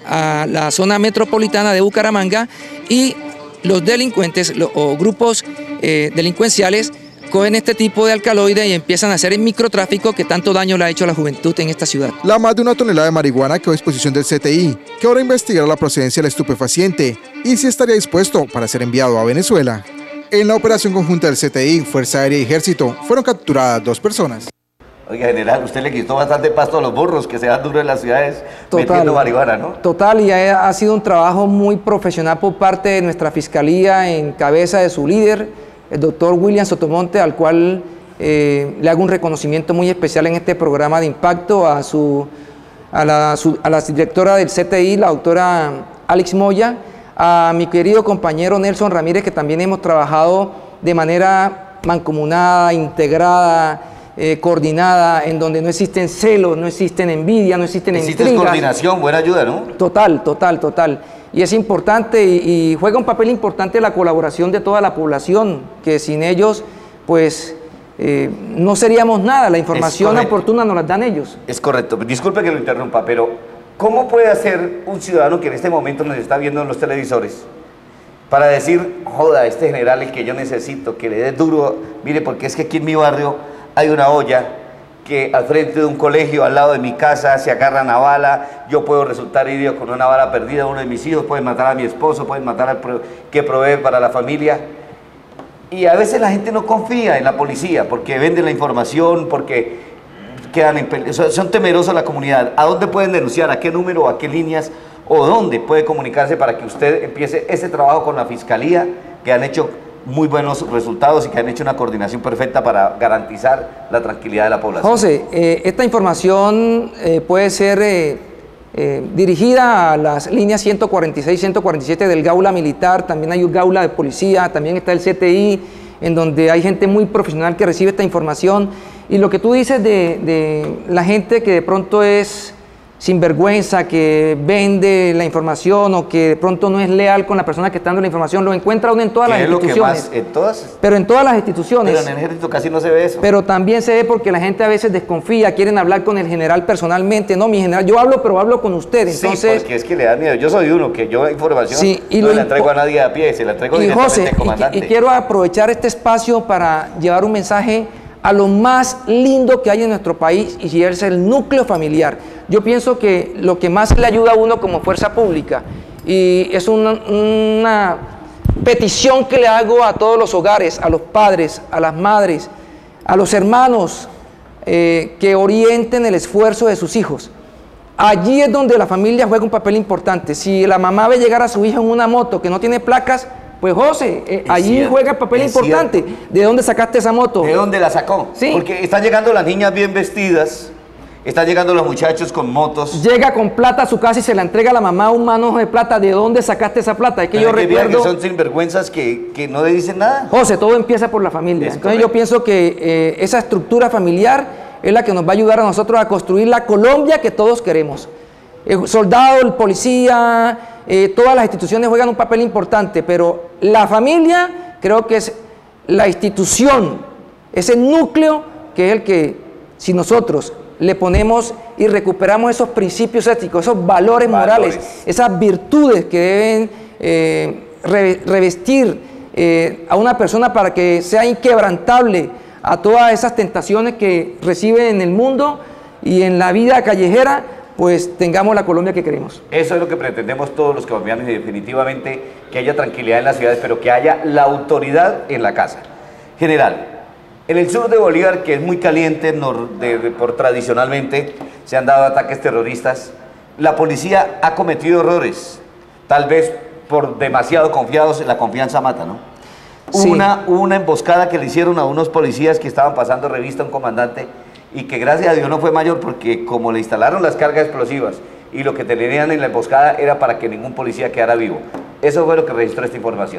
a la zona metropolitana de Bucaramanga, y los delincuentes lo, o grupos eh, delincuenciales cogen este tipo de alcaloide y empiezan a hacer el microtráfico que tanto daño le ha hecho a la juventud en esta ciudad. La más de una tonelada de marihuana quedó a disposición del C T I, que ahora investigará la procedencia del estupefaciente y si estaría dispuesto para ser enviado a Venezuela. En la operación conjunta del C T I, Fuerza Aérea y Ejército fueron capturadas dos personas. Oiga, general, usted le quitó bastante pasto a los burros que se dan duro en las ciudades total, metiendo marihuana, ¿no? Total, y ha, ha sido un trabajo muy profesional por parte de nuestra Fiscalía en cabeza de su líder, el doctor William Sotomonte, al cual eh, le hago un reconocimiento muy especial en este programa de impacto, a, su, a, la, su, a la directora del C T I, la doctora Alex Moya, a mi querido compañero Nelson Ramírez, que también hemos trabajado de manera mancomunada, integrada, Eh, coordinada, en donde no existen celos, no existen envidia, no existen Existe intrigas. coordinación, buena ayuda, ¿no? Total, total, total. Y es importante y, y juega un papel importante la colaboración de toda la población, que sin ellos, pues, eh, no seríamos nada. La información oportuna nos la dan ellos. Es correcto. Disculpe que lo interrumpa, pero ¿cómo puede hacer un ciudadano que en este momento nos está viendo en los televisores para decir, joda, este general es el que yo necesito, que le dé duro? Mire, porque es que aquí en mi barrio hay una olla que al frente de un colegio, al lado de mi casa, se agarran a bala, yo puedo resultar herido con una bala perdida, uno de mis hijos puede matar a mi esposo, puede matar al pro que provee para la familia. Y a veces la gente no confía en la policía porque venden la información, porque quedan en, son temerosos la comunidad. ¿A dónde pueden denunciar? ¿A qué número? ¿A qué líneas? ¿O dónde puede comunicarse para que usted empiece ese trabajo con la Fiscalía, que han hecho muy buenos resultados y que han hecho una coordinación perfecta para garantizar la tranquilidad de la población? José, eh, esta información eh, puede ser eh, eh, dirigida a las líneas ciento cuarenta y seis, ciento cuarenta y siete del Gaula Militar, también hay un Gaula de Policía, también está el C T I, en donde hay gente muy profesional que recibe esta información. Y lo que tú dices de, de la gente que de pronto es sinvergüenza, que vende la información o que de pronto no es leal con la persona que está dando la información, lo encuentra uno en todas las instituciones. Es lo que más, en todas. Pero en todas las instituciones. Pero en el ejército casi no se ve eso. Pero también se ve porque la gente a veces desconfía, quieren hablar con el general personalmente. No, mi general, yo hablo, pero hablo con usted. Entonces, sí, porque es que le da miedo. Yo soy uno que yo información sí, y no lo la entrego a nadie a pie, se la entrego y directamente José, al comandante. Y, y quiero aprovechar este espacio para llevar un mensaje a lo más lindo que hay en nuestro país, y es el núcleo familiar. Yo pienso que lo que más le ayuda a uno como fuerza pública, y es una, una petición que le hago a todos los hogares, a los padres, a las madres, a los hermanos, eh, que orienten el esfuerzo de sus hijos. Allí es donde la familia juega un papel importante. Si la mamá ve llegar a su hijo en una moto que no tiene placas, pues José, eh, allí cierto, juega papel importante. Cierto. ¿De dónde sacaste esa moto? ¿De dónde la sacó? Sí. Porque están llegando las niñas bien vestidas, están llegando los muchachos con motos. Llega con plata a su casa y se la entrega a la mamá un manojo de plata. ¿De dónde sacaste esa plata? Es que yo que recuerdo... que son sinvergüenzas que, que no le dicen nada. José, todo empieza por la familia. Es Entonces correcto. yo pienso que eh, esa estructura familiar es la que nos va a ayudar a nosotros a construir la Colombia que todos queremos. El soldado, el policía, eh, todas las instituciones juegan un papel importante, pero la familia creo que es la institución, ese núcleo que es el que, si nosotros le ponemos y recuperamos esos principios éticos, esos valores, valores. morales, esas virtudes que deben eh, re, revestir eh, a una persona para que sea inquebrantable a todas esas tentaciones que recibe en el mundo y en la vida callejera, pues tengamos la Colombia que queremos. Eso es lo que pretendemos todos los colombianos, y definitivamente que haya tranquilidad en las ciudades, pero que haya la autoridad en la casa. General, en el sur de Bolívar, que es muy caliente de, de, por tradicionalmente, se han dado ataques terroristas. La policía ha cometido errores, tal vez por demasiado confiados, la confianza mata, ¿no? Sí. Una, una emboscada que le hicieron a unos policías que estaban pasando revista a un comandante, y que gracias a Dios no fue mayor, porque como le instalaron las cargas explosivas y lo que tenían en la emboscada era para que ningún policía quedara vivo. Eso fue lo que registró esta información.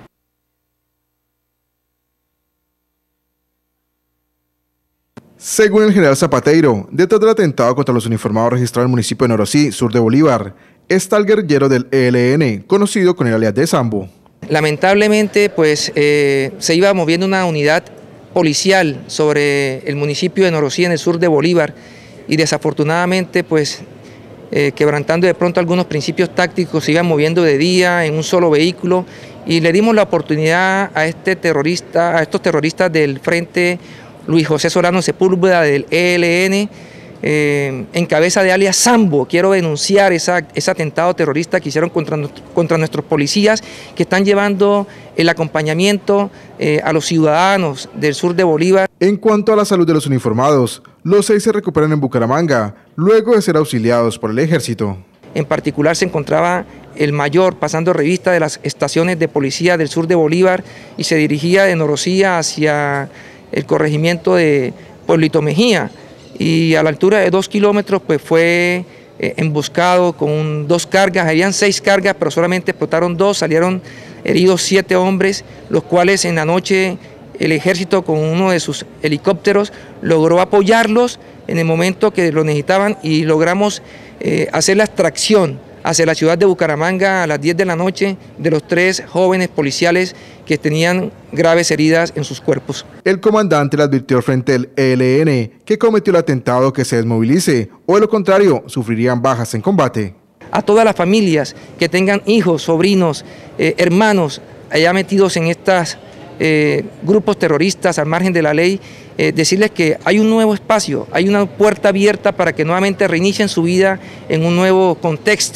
Según el general Zapateiro, detrás del atentado contra los uniformados registrado en el municipio de Norosí, sur de Bolívar, está el guerrillero del E L N, conocido con el alias de Sambo. Lamentablemente, pues eh, se iba moviendo una unidad policial sobre el municipio de Norosí, en el sur de Bolívar, y desafortunadamente, pues eh, quebrantando de pronto algunos principios tácticos, se iban moviendo de día en un solo vehículo, y le dimos la oportunidad a este terrorista, a estos terroristas del Frente Luis José Solano Sepúlveda del E L N, eh, en cabeza de alias Sambo. Quiero denunciar esa, ese atentado terrorista que hicieron contra, contra nuestros policías, que están llevando el acompañamiento eh, a los ciudadanos del sur de Bolívar. En cuanto a la salud de los uniformados, los seis se recuperan en Bucaramanga, luego de ser auxiliados por el ejército. En particular se encontraba el mayor pasando revista de las estaciones de policía del sur de Bolívar y se dirigía de Norosí hacia el corregimiento de Pueblito Mejía, y a la altura de dos kilómetros pues fue eh, emboscado con dos cargas. Habían seis cargas, pero solamente explotaron dos, salieron heridos siete hombres, los cuales en la noche el ejército con uno de sus helicópteros logró apoyarlos en el momento que lo necesitaban, y logramos eh, hacer la extracción hacia la ciudad de Bucaramanga a las diez de la noche de los tres jóvenes policiales que tenían graves heridas en sus cuerpos. El comandante le advirtió frente al E L N que cometió el atentado que se desmovilice, o de lo contrario sufrirían bajas en combate. A todas las familias que tengan hijos, sobrinos, eh, hermanos allá metidos en estos eh, grupos terroristas al margen de la ley, eh, decirles que hay un nuevo espacio, hay una puerta abierta para que nuevamente reinicien su vida en un nuevo contexto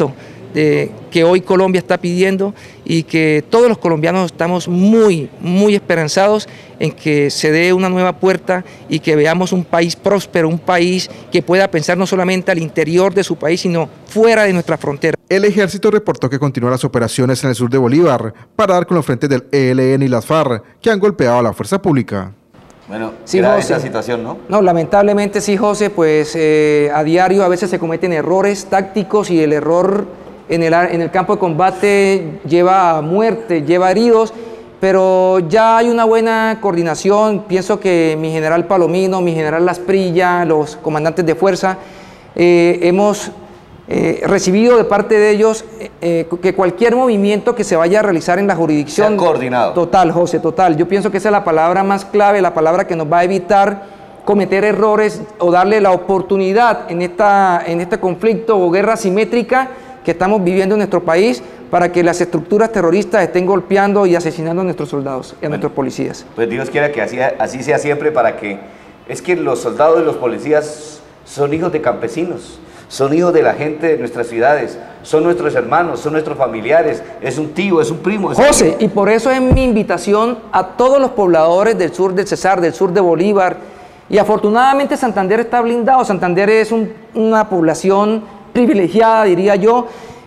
de, que hoy Colombia está pidiendo y que todos los colombianos estamos muy, muy esperanzados en que se dé una nueva puerta y que veamos un país próspero, un país que pueda pensar no solamente al interior de su país, sino fuera de nuestra frontera. El ejército reportó que continúan las operaciones en el sur de Bolívar para dar con los frentes del E L N y las FARC que han golpeado a la fuerza pública. Bueno, sí, grave José. esa situación, ¿no? No, lamentablemente sí, José, pues eh, a diario a veces se cometen errores tácticos y el error en el, en el campo de combate lleva a muerte, lleva a heridos, pero ya hay una buena coordinación. Pienso que mi general Palomino, mi general Lasprilla, los comandantes de fuerza, eh, hemos eh, recibido de parte de ellos eh, que cualquier movimiento que se vaya a realizar en la jurisdicción... Se han coordinado. Total, José, total. Yo pienso que esa es la palabra más clave, la palabra que nos va a evitar cometer errores o darle la oportunidad en, esta, en este conflicto o guerra asimétrica que estamos viviendo en nuestro país para que las estructuras terroristas estén golpeando y asesinando a nuestros soldados y a bueno, nuestros policías. Pues Dios quiera que así, así sea siempre, para que... Es que los soldados y los policías son hijos de campesinos, son hijos de la gente de nuestras ciudades, son nuestros hermanos, son nuestros familiares, es un tío, es un primo. Es José, un... y por eso es mi invitación a todos los pobladores del sur del Cesar, del sur de Bolívar, y afortunadamente Santander está blindado. Santander es un, una población privilegiada, diría yo,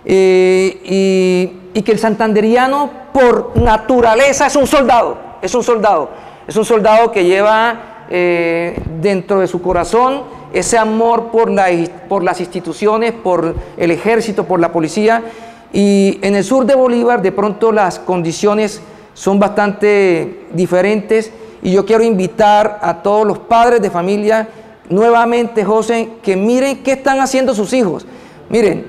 eh, y, y que el santanderiano por naturaleza es un soldado, es un soldado, es un soldado que lleva eh, dentro de su corazón ese amor por, la, por las instituciones, por el ejército, por la policía, y en el sur de Bolívar de pronto las condiciones son bastante diferentes, y yo quiero invitar a todos los padres de familia nuevamente, José, que miren qué están haciendo sus hijos. Miren,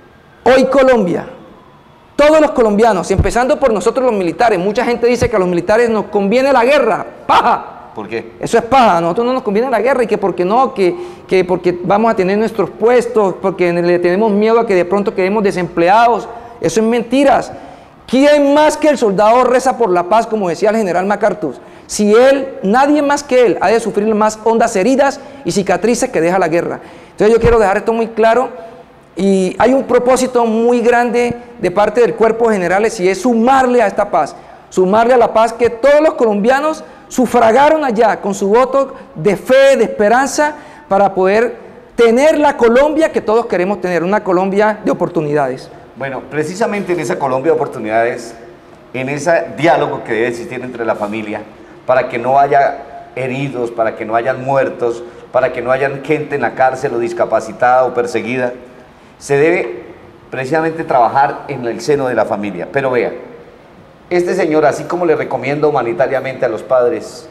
hoy Colombia, todos los colombianos, empezando por nosotros los militares, mucha gente dice que a los militares nos conviene la guerra, ¡paja! ¿Por qué? Eso es paja, a nosotros no nos conviene la guerra y que porque no, que, que porque vamos a tener nuestros puestos, porque le tenemos miedo a que de pronto quedemos desempleados. Eso es mentiras. ¿Quién más que el soldado reza por la paz, como decía el general MacArthur? Si él, nadie más que él, ha de sufrir más hondas heridas y cicatrices que deja la guerra. Entonces yo quiero dejar esto muy claro, y hay un propósito muy grande de parte del cuerpo de generales, y es sumarle a esta paz, sumarle a la paz que todos los colombianos sufragaron allá con su voto de fe, de esperanza, para poder tener la Colombia que todos queremos tener, una Colombia de oportunidades. Bueno, precisamente en esa Colombia de oportunidades, en ese diálogo que debe existir entre la familia, para que no haya heridos, para que no hayan muertos, para que no haya gente en la cárcel o discapacitada o perseguida, se debe precisamente trabajar en el seno de la familia. Pero vea, este señor, así como le recomienda humanitariamente a los padres,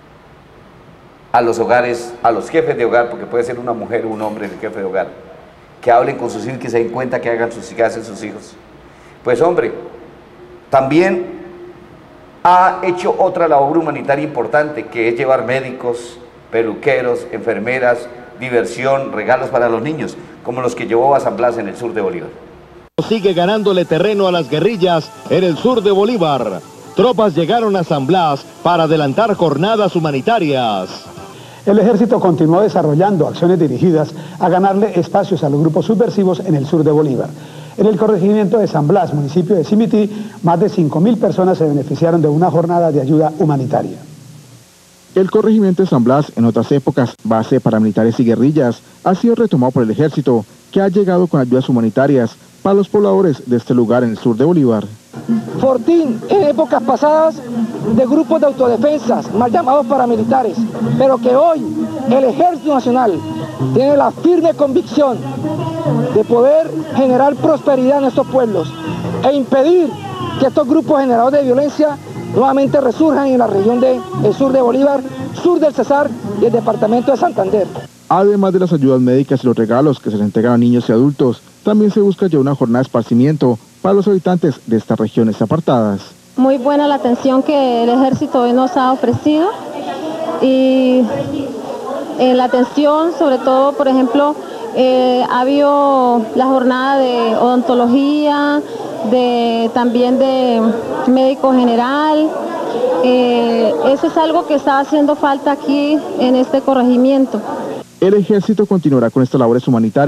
a los hogares, a los jefes de hogar, porque puede ser una mujer o un hombre el jefe de hogar, que hablen con sus hijos, que se den cuenta que hagan sus, que hacen sus hijos. Pues hombre, también ha hecho otra labor humanitaria importante, que es llevar médicos, peluqueros, enfermeras, diversión, regalos para los niños, como los que llevó a San Blas en el sur de Bolívar. Sigue ganándole terreno a las guerrillas en el sur de Bolívar. Tropas llegaron a San Blas para adelantar jornadas humanitarias. El ejército continuó desarrollando acciones dirigidas a ganarle espacios a los grupos subversivos en el sur de Bolívar. En el corregimiento de San Blas, municipio de Simití, más de cinco mil personas se beneficiaron de una jornada de ayuda humanitaria. El corregimiento de San Blas, en otras épocas base para militares y guerrillas, ha sido retomado por el ejército, que ha llegado con ayudas humanitarias para los pobladores de este lugar en el sur de Bolívar. Fortín en épocas pasadas de grupos de autodefensas, mal llamados paramilitares, pero que hoy el Ejército Nacional tiene la firme convicción de poder generar prosperidad en estos pueblos e impedir que estos grupos generadores de violencia nuevamente resurjan en la región del sur de Bolívar, sur del Cesar y el departamento de Santander. Además de las ayudas médicas y los regalos que se les entregan a niños y adultos, también se busca ya una jornada de esparcimiento para los habitantes de estas regiones apartadas. Muy buena la atención que el ejército hoy nos ha ofrecido, y en la atención, sobre todo, por ejemplo, eh, ha habido la jornada de odontología, de, también de médico general. Eh, eso es algo que está haciendo falta aquí en este corregimiento. El ejército continuará con estas labores humanitarias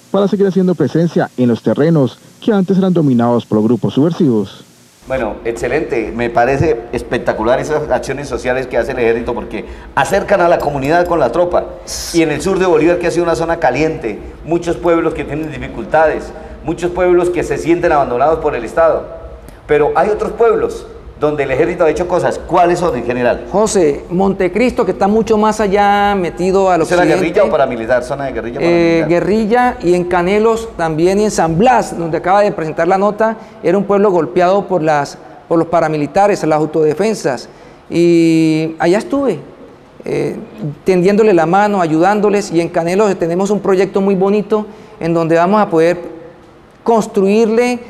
para seguir haciendo presencia en los terrenos que antes eran dominados por los grupos subversivos. Bueno, excelente, me parece espectacular esas acciones sociales que hace el ejército porque acercan a la comunidad con la tropa. Y en el sur de Bolívar, que ha sido una zona caliente, muchos pueblos que tienen dificultades, muchos pueblos que se sienten abandonados por el Estado, pero hay otros pueblos donde el ejército ha hecho cosas. ¿Cuáles son en general? José, Montecristo, que está mucho más allá, metido al occidente. ¿Es la guerrilla o paramilitar? ¿Zona de guerrilla eh, paramilitar? Guerrilla, y en Canelos también, y en San Blas, donde acaba de presentar la nota, era un pueblo golpeado por, las, por los paramilitares, las autodefensas. Y allá estuve, eh, tendiéndole la mano, ayudándoles, y en Canelos tenemos un proyecto muy bonito en donde vamos a poder construirle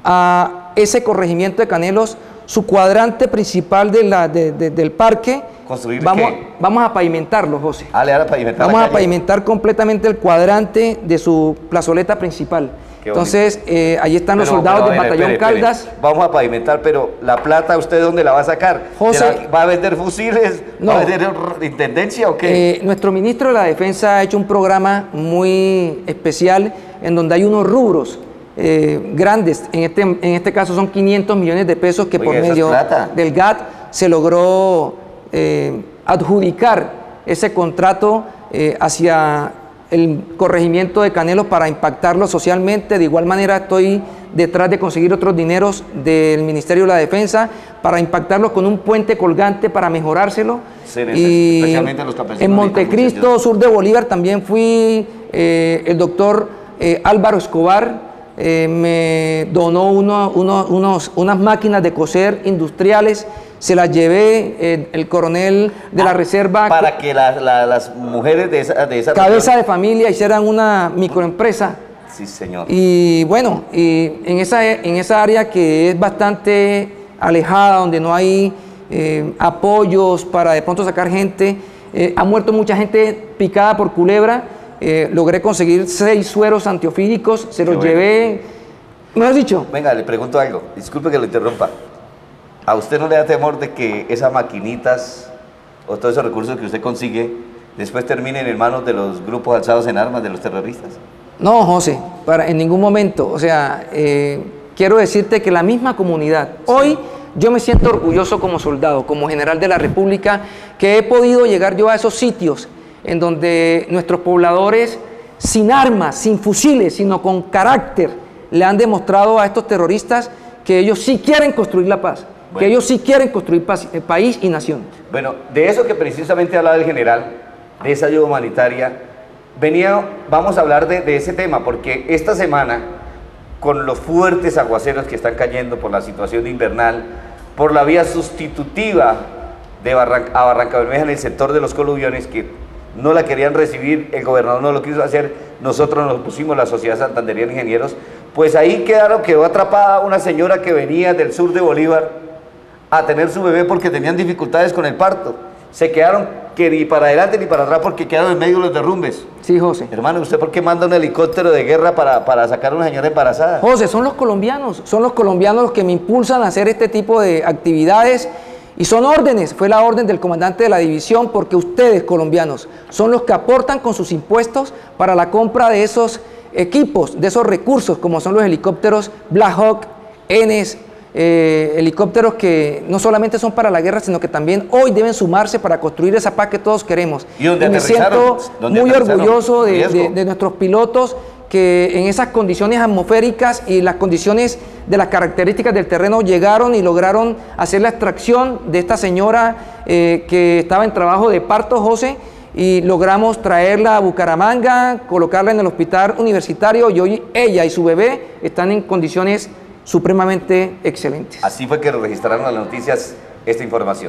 a ese corregimiento de Canelos su cuadrante principal de la, de, de, del parque. ¿Construir vamos, qué? Vamos a pavimentarlo, José. Ah, le van a pavimentar Vamos la a pavimentar completamente el cuadrante de su plazoleta principal. Qué Entonces, eh, allí están los Pero, soldados pero, del espere, batallón espere, espere. Caldas. Vamos a pavimentar, pero la plata, ¿usted dónde la va a sacar? José, la, ¿va a vender fusiles? No. ¿Va a vender intendencia o qué? Eh, nuestro ministro de la Defensa ha hecho un programa muy especial en donde hay unos rubros eh, grandes. En este, en este caso son quinientos millones de pesos que Oiga, por ¿eso es medio plata? del G A T se logró eh, adjudicar ese contrato eh, hacia el corregimiento de Canelos para impactarlo socialmente. De igual manera estoy detrás de conseguir otros dineros del Ministerio de la Defensa para impactarlos con un puente colgante para mejorárselo. Sí, y especialmente los campesinos. en Montecristo, sur de Bolívar, también fui, eh, el doctor eh, Álvaro Escobar eh, me donó uno, uno, unos, unas máquinas de coser industriales. Se las llevé, eh, el coronel de la Ah, reserva. Para que la, la, las mujeres de esa, de esa Cabeza región- de familia hicieran una microempresa. Sí, señor. Y bueno, y en, esa, en esa área que es bastante alejada, donde no hay eh, apoyos para de pronto sacar gente, eh, ha muerto mucha gente picada por culebra. Eh, logré conseguir seis sueros antiofídicos, se los bueno. llevé. ¿Me has dicho? Venga, le pregunto algo. Disculpe que lo interrumpa. ¿A usted no le da temor de que esas maquinitas o todos esos recursos que usted consigue después terminen en manos de los grupos alzados en armas, de los terroristas? No, José, para, en ningún momento. O sea, eh, quiero decirte que la misma comunidad, hoy yo me siento orgulloso como soldado, como general de la República, que he podido llegar yo a esos sitios en donde nuestros pobladores, sin armas, sin fusiles, sino con carácter, le han demostrado a estos terroristas que ellos sí quieren construir la paz, Bueno. que ellos sí quieren construir paz, eh, país y nación. Bueno, de eso que precisamente hablaba el general, de esa ayuda humanitaria, venía, vamos a hablar de, de ese tema, porque esta semana, con los fuertes aguaceros que están cayendo por la situación invernal, por la vía sustitutiva de Barran- a Barranca Bermeja en el sector de los coluviones, que no la querían recibir, el gobernador no lo quiso hacer, nosotros nos pusimos, la Sociedad Santanderiana de Ingenieros, pues ahí quedaron, quedó atrapada una señora que venía del sur de Bolívar a tener su bebé porque tenían dificultades con el parto. Se quedaron que ni para adelante ni para atrás porque quedaron en medio de los derrumbes. Sí, José. Hermano, ¿usted por qué manda un helicóptero de guerra para, para sacar a una señora embarazada? José, son los colombianos, son los colombianos los que me impulsan a hacer este tipo de actividades y son órdenes, fue la orden del comandante de la división porque ustedes colombianos son los que aportan con sus impuestos para la compra de esos equipos, de esos recursos como son los helicópteros Black Hawk, Enes, eh, helicópteros que no solamente son para la guerra sino que también hoy deben sumarse para construir esa paz que todos queremos. ¿Y dónde me aterrizaron? siento ¿Dónde muy aterrizaron? orgulloso de, Riesgo. de- de nuestros pilotos que en esas condiciones atmosféricas y las condiciones de las características del terreno llegaron y lograron hacer la extracción de esta señora eh, que estaba en trabajo de parto, José, y logramos traerla a Bucaramanga, colocarla en el hospital universitario y hoy ella y su bebé están en condiciones supremamente excelentes. Así fue que registraron las noticias esta información.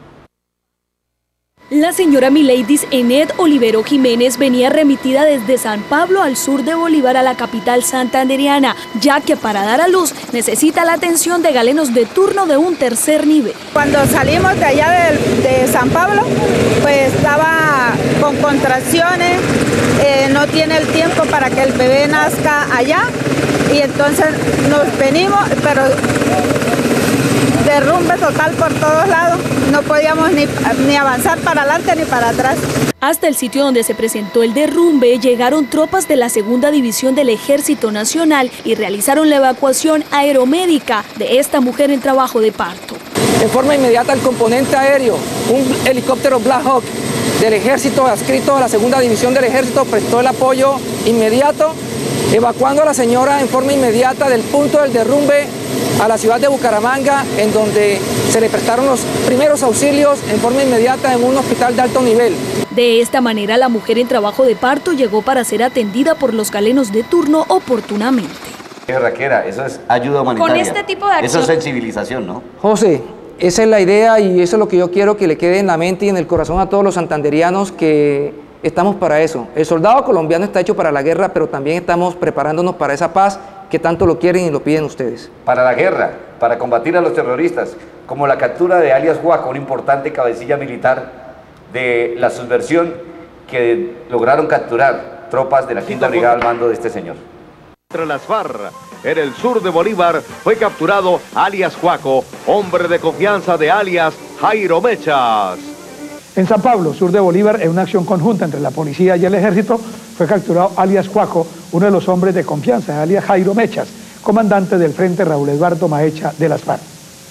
La señora Mileidis Enet Olivero Jiménez venía remitida desde San Pablo al sur de Bolívar a la capital santandereana, ya que para dar a luz necesita la atención de galenos de turno de un tercer nivel. Cuando salimos de allá de, de San Pablo, pues estaba con contracciones, eh, no tiene el tiempo para que el bebé nazca allá y entonces nos venimos, pero derrumbe total por todos lados. No podíamos ni, ni avanzar para adelante ni para atrás. Hasta el sitio donde se presentó el derrumbe llegaron tropas de la segunda división del Ejército Nacional y realizaron la evacuación aeromédica de esta mujer en trabajo de parto. En forma inmediata el componente aéreo, un helicóptero Black Hawk del Ejército adscrito a la segunda división del Ejército, prestó el apoyo inmediato, evacuando a la señora en forma inmediata del punto del derrumbe a la ciudad de Bucaramanga, en donde se le prestaron los primeros auxilios en forma inmediata en un hospital de alto nivel. De esta manera, la mujer en trabajo de parto llegó para ser atendida por los galenos de turno oportunamente. Raquera, eso es ayuda humanitaria. Con este tipo de acción... Eso es sensibilización, ¿no? José, esa es la idea y eso es lo que yo quiero que le quede en la mente y en el corazón a todos los santanderianos, que estamos para eso. El soldado colombiano está hecho para la guerra, pero también estamos preparándonos para esa paz que tanto lo quieren y lo piden ustedes. Para la guerra, para combatir a los terroristas, como la captura de alias Juaco, una importante cabecilla militar de la subversión que lograron capturar tropas de la quinta Brigada al mando de este señor. Entre las FARC, en el sur de Bolívar, fue capturado alias Juaco, hombre de confianza de alias Jairo Mechas. En San Pablo, sur de Bolívar, en una acción conjunta entre la policía y el ejército, fue capturado alias Juaco, uno de los hombres de confianza de alias Jairo Mechas, comandante del Frente Raúl Eduardo Maecha de las FARC.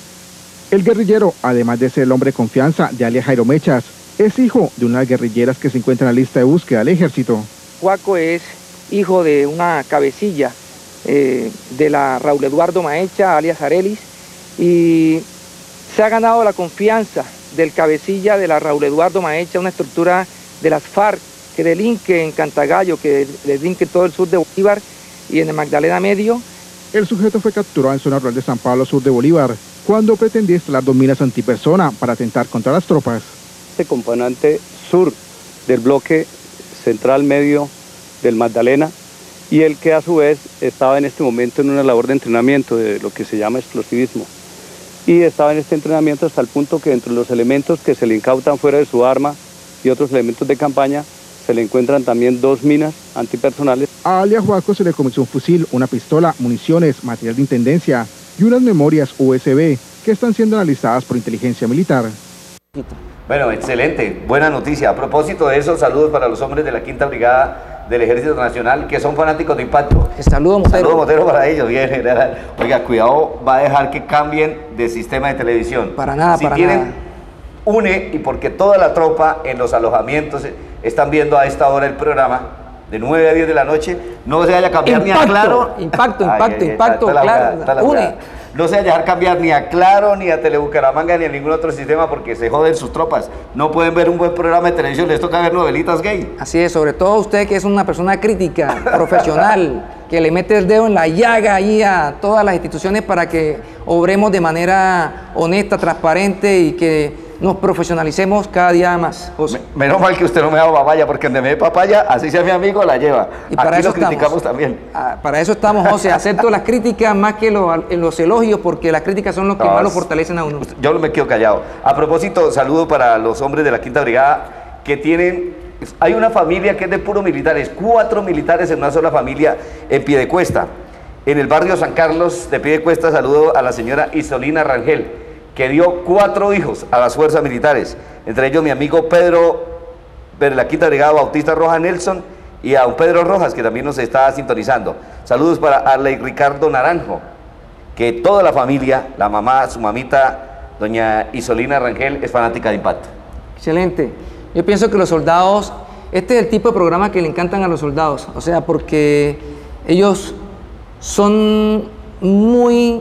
El guerrillero, además de ser el hombre de confianza de alias Jairo Mechas, es hijo de unas guerrilleras que se encuentran en la lista de búsqueda del ejército. Juaco es hijo de una cabecilla eh, de la Raúl Eduardo Maecha, alias Arelis, y se ha ganado la confianza del cabecilla de la Raúl Eduardo Maecha, una estructura de las FARC que delinque en Cantagallo, que delinque en todo el sur de Bolívar y en el Magdalena Medio. El sujeto fue capturado en zona rural de San Pablo, sur de Bolívar, cuando pretendía instalar dos minas antipersona para atentar contra las tropas. Este componente sur del bloque central medio del Magdalena, y el que a su vez estaba en este momento en una labor de entrenamiento de lo que se llama explosivismo. Y estaba en este entrenamiento hasta el punto que entre los elementos que se le incautan fuera de su arma y otros elementos de campaña, se le encuentran también dos minas antipersonales. A alias Juaco se le comenzó un fusil, una pistola, municiones, material de intendencia y unas memorias U S B que están siendo analizadas por inteligencia militar. Bueno, excelente, buena noticia. A propósito de eso, saludos para los hombres de la quinta Brigada del Ejército Nacional que son fanáticos de Impacto. Saludos, Motero. Saludos, Motero, para ellos, bien, general. Oiga, cuidado, va a dejar que cambien de sistema de televisión. Para nada, si para tienen, nada. Une, y porque toda la tropa en los alojamientos están viendo a esta hora el programa, de nueve a diez de la noche, no se vaya a cambiar impacto, ni a Claro. Impacto, Ay, impacto, ay, impacto, está, está claro. Jugada, une. No se vaya a dejar cambiar ni a Claro, ni a Telebucaramanga, ni a ningún otro sistema, porque se joden sus tropas. No pueden ver un buen programa de televisión, les toca ver novelitas gay. Así es, sobre todo usted que es una persona crítica, profesional, que le mete el dedo en la llaga ahí a todas las instituciones para que obremos de manera honesta, transparente y que nos profesionalicemos cada día más, José. Menos mal que usted no me da papaya, porque donde me dé papaya, así sea mi amigo, la lleva. Y para Aquí eso lo criticamos estamos. también. Ah, para eso estamos, José. Acepto las críticas más que los, los elogios, porque las críticas son los que No, más lo fortalecen a uno. Yo me quedo callado. A propósito, saludo para los hombres de la quinta Brigada que tienen... Hay una familia que es de puros militares, cuatro militares en una sola familia en Piedecuesta. En el barrio San Carlos de Piedecuesta, saludo a la señora Isolina Rangel, que dio cuatro hijos a las fuerzas militares, entre ellos mi amigo Pedro de la quinta Brigada Bautista Rojas Nelson y a un Pedro Rojas, que también nos está sintonizando. Saludos para Arley Ricardo Naranjo, que toda la familia, la mamá, su mamita, doña Isolina Rangel, es fanática de Impacto. Excelente. Yo pienso que los soldados, este es el tipo de programa que le encantan a los soldados, o sea, porque ellos son muy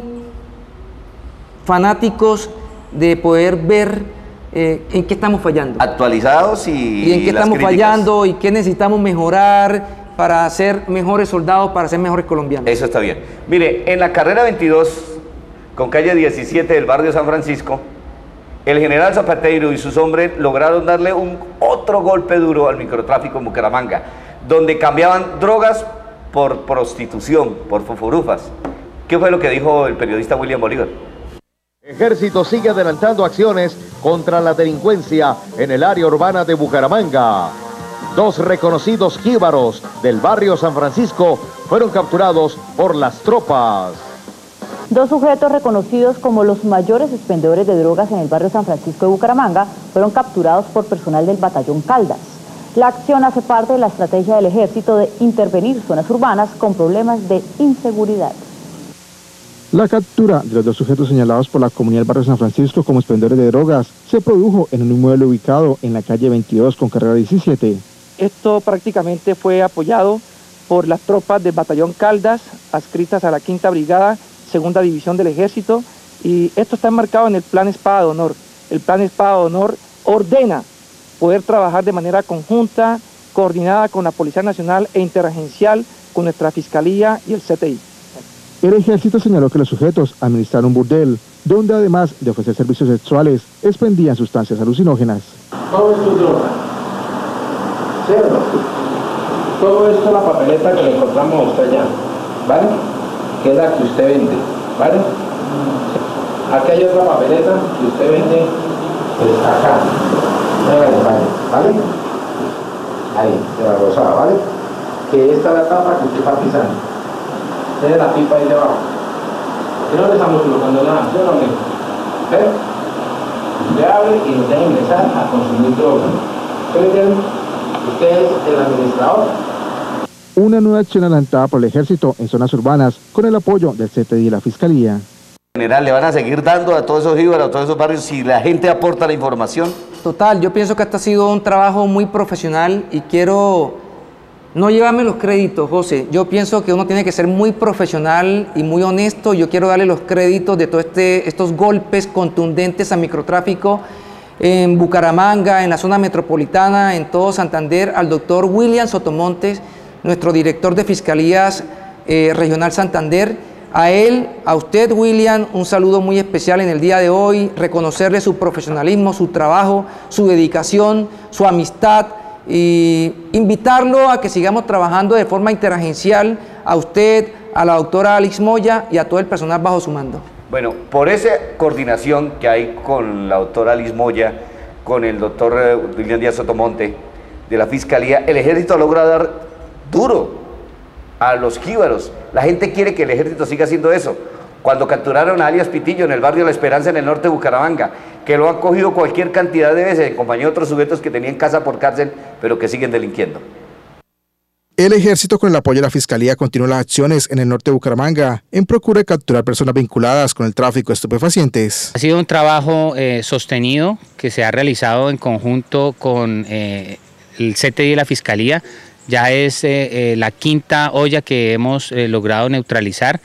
fanáticos de poder ver eh, en qué estamos fallando. Actualizados y, y en qué las estamos críticas. fallando y qué necesitamos mejorar para ser mejores soldados, para ser mejores colombianos. Eso está bien. Mire, en la carrera veintidós, con calle diecisiete del barrio San Francisco, el general Zapateiro y sus hombres lograron darle un otro golpe duro al microtráfico en Bucaramanga, donde cambiaban drogas por prostitución, por fofurufas. ¿Qué fue lo que dijo el periodista William Bolívar? Ejército sigue adelantando acciones contra la delincuencia en el área urbana de Bucaramanga. Dos reconocidos jíbaros del barrio San Francisco fueron capturados por las tropas. Dos sujetos reconocidos como los mayores expendedores de drogas en el barrio San Francisco de Bucaramanga fueron capturados por personal del batallón Caldas. La acción hace parte de la estrategia del ejército de intervenir zonas urbanas con problemas de inseguridad. La captura de los dos sujetos señalados por la comunidad del barrio San Francisco como expendedores de drogas se produjo en un inmueble ubicado en la calle veintidós con carrera diecisiete. Esto prácticamente fue apoyado por las tropas del batallón Caldas, adscritas a la quinta Brigada, segunda División del Ejército, y esto está enmarcado en el Plan Espada de Honor. El Plan Espada de Honor ordena poder trabajar de manera conjunta, coordinada con la Policía Nacional e interagencial, con nuestra Fiscalía y el C T I. El ejército señaló que los sujetos administraron un burdel, donde además de ofrecer servicios sexuales, expendían sustancias alucinógenas. Todo esto es droga, ¿cierto? Todo esto es la papeleta que le encontramos a usted allá, ¿vale? Que es la que usted vende, ¿vale? Aquí hay otra papeleta que usted vende, pues acá, ¿vale? Ahí, de la rosada, ¿vale? Que esta es la tapa que usted está pisando. Tiene la pipa ahí debajo. Aquí no le estamos colocando nada, ¿sí o no, amigo? ¿Ves? Usted abre y nos deja ingresar a consumir droga. ¿Usted entiende? Usted es el administrador. Una nueva acción adelantada por el ejército en zonas urbanas con el apoyo del C T I y la Fiscalía. En general, ¿le van a seguir dando a todos esos jíbaros, a todos esos barrios, si la gente aporta la información? Total, yo pienso que este ha sido un trabajo muy profesional y quiero no llevarme los créditos, José. Yo pienso que uno tiene que ser muy profesional y muy honesto. Yo quiero darle los créditos de todos este, estos golpes contundentes a microtráfico en Bucaramanga, en la zona metropolitana, en todo Santander, al doctor William Sotomontes, nuestro director de Fiscalías eh, Regional Santander. A él, a usted, William, un saludo muy especial en el día de hoy, reconocerle su profesionalismo, su trabajo, su dedicación, su amistad, y invitarlo a que sigamos trabajando de forma interagencial, a usted, a la doctora Alice Moya y a todo el personal bajo su mando. Bueno, por esa coordinación que hay con la doctora Alice Moya, con el doctor William Díaz Sotomonte de la Fiscalía, el ejército logra dar duro a los jíbaros. La gente quiere que el ejército siga haciendo eso. Cuando capturaron a alias Pitillo en el barrio La Esperanza en el norte de Bucaramanga, que lo han cogido cualquier cantidad de veces en compañía de otros sujetos que tenían casa por cárcel, pero que siguen delinquiendo. El ejército, con el apoyo de la Fiscalía, continúa las acciones en el norte de Bucaramanga en procura de capturar personas vinculadas con el tráfico de estupefacientes. Ha sido un trabajo eh, sostenido que se ha realizado en conjunto con eh, el C T I y la Fiscalía. Ya es eh, eh, la quinta olla que hemos eh, logrado neutralizar.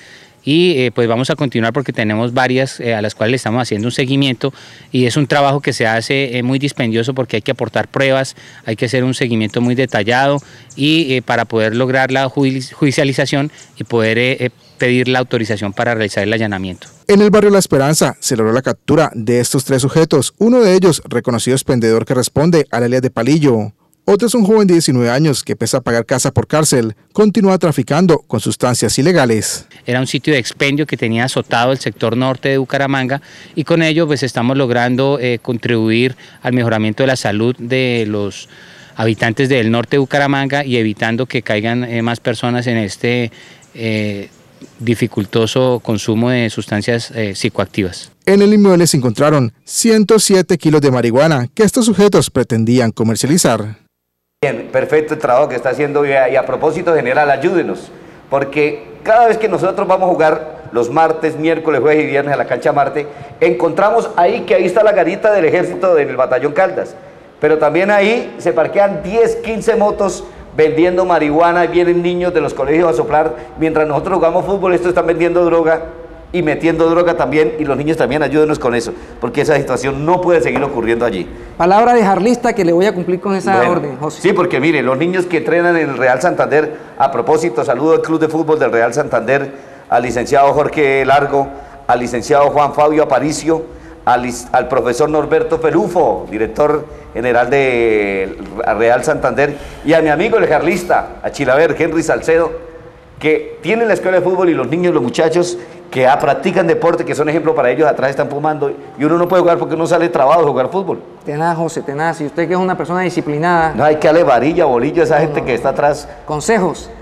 Y eh, pues vamos a continuar porque tenemos varias eh, a las cuales le estamos haciendo un seguimiento, y es un trabajo que se hace eh, muy dispendioso porque hay que aportar pruebas, hay que hacer un seguimiento muy detallado y eh, para poder lograr la judicialización y poder eh, eh, pedir la autorización para realizar el allanamiento. En el barrio La Esperanza se logró la captura de estos tres sujetos, uno de ellos reconocido expendedor que responde al alias de Palillo. Otro es un joven de diecinueve años que, pese a pagar casa por cárcel, continúa traficando con sustancias ilegales. Era un sitio de expendio que tenía azotado el sector norte de Bucaramanga, y con ello pues estamos logrando eh, contribuir al mejoramiento de la salud de los habitantes del norte de Bucaramanga y evitando que caigan eh, más personas en este eh, dificultoso consumo de sustancias eh, psicoactivas. En el inmueble se encontraron ciento siete kilos de marihuana que estos sujetos pretendían comercializar. Bien, perfecto el trabajo que está haciendo, y a, y a propósito general, ayúdenos, porque cada vez que nosotros vamos a jugar los martes, miércoles, jueves y viernes a la cancha Marte, encontramos ahí que ahí está la garita del ejército del batallón Caldas, pero también ahí se parquean diez, quince motos vendiendo marihuana, y vienen niños de los colegios a soplar, mientras nosotros jugamos fútbol, estos están vendiendo droga y metiendo droga también, y los niños también ayúdenos con eso, porque esa situación no puede seguir ocurriendo allí. Palabra de jarlista que le voy a cumplir con esa bueno, orden, José. Sí, porque mire, los niños que entrenan en el Real Santander, a propósito, saludo al Club de Fútbol del Real Santander, al licenciado Jorge Largo, al licenciado Juan Fabio Aparicio, al, al profesor Norberto Felufo, director general de Real Santander, y a mi amigo el jarlista, a Chilaver, Henry Salcedo, que tienen la escuela de fútbol, y los niños, los muchachos que ah, practican deporte, que son ejemplo para ellos, atrás están fumando, y uno no puede jugar porque uno sale trabado de jugar fútbol. Tenaz, José, tenaz, y usted que es una persona disciplinada. No hay que darle varilla, bolillo a esa no, gente no. que está atrás. Consejos.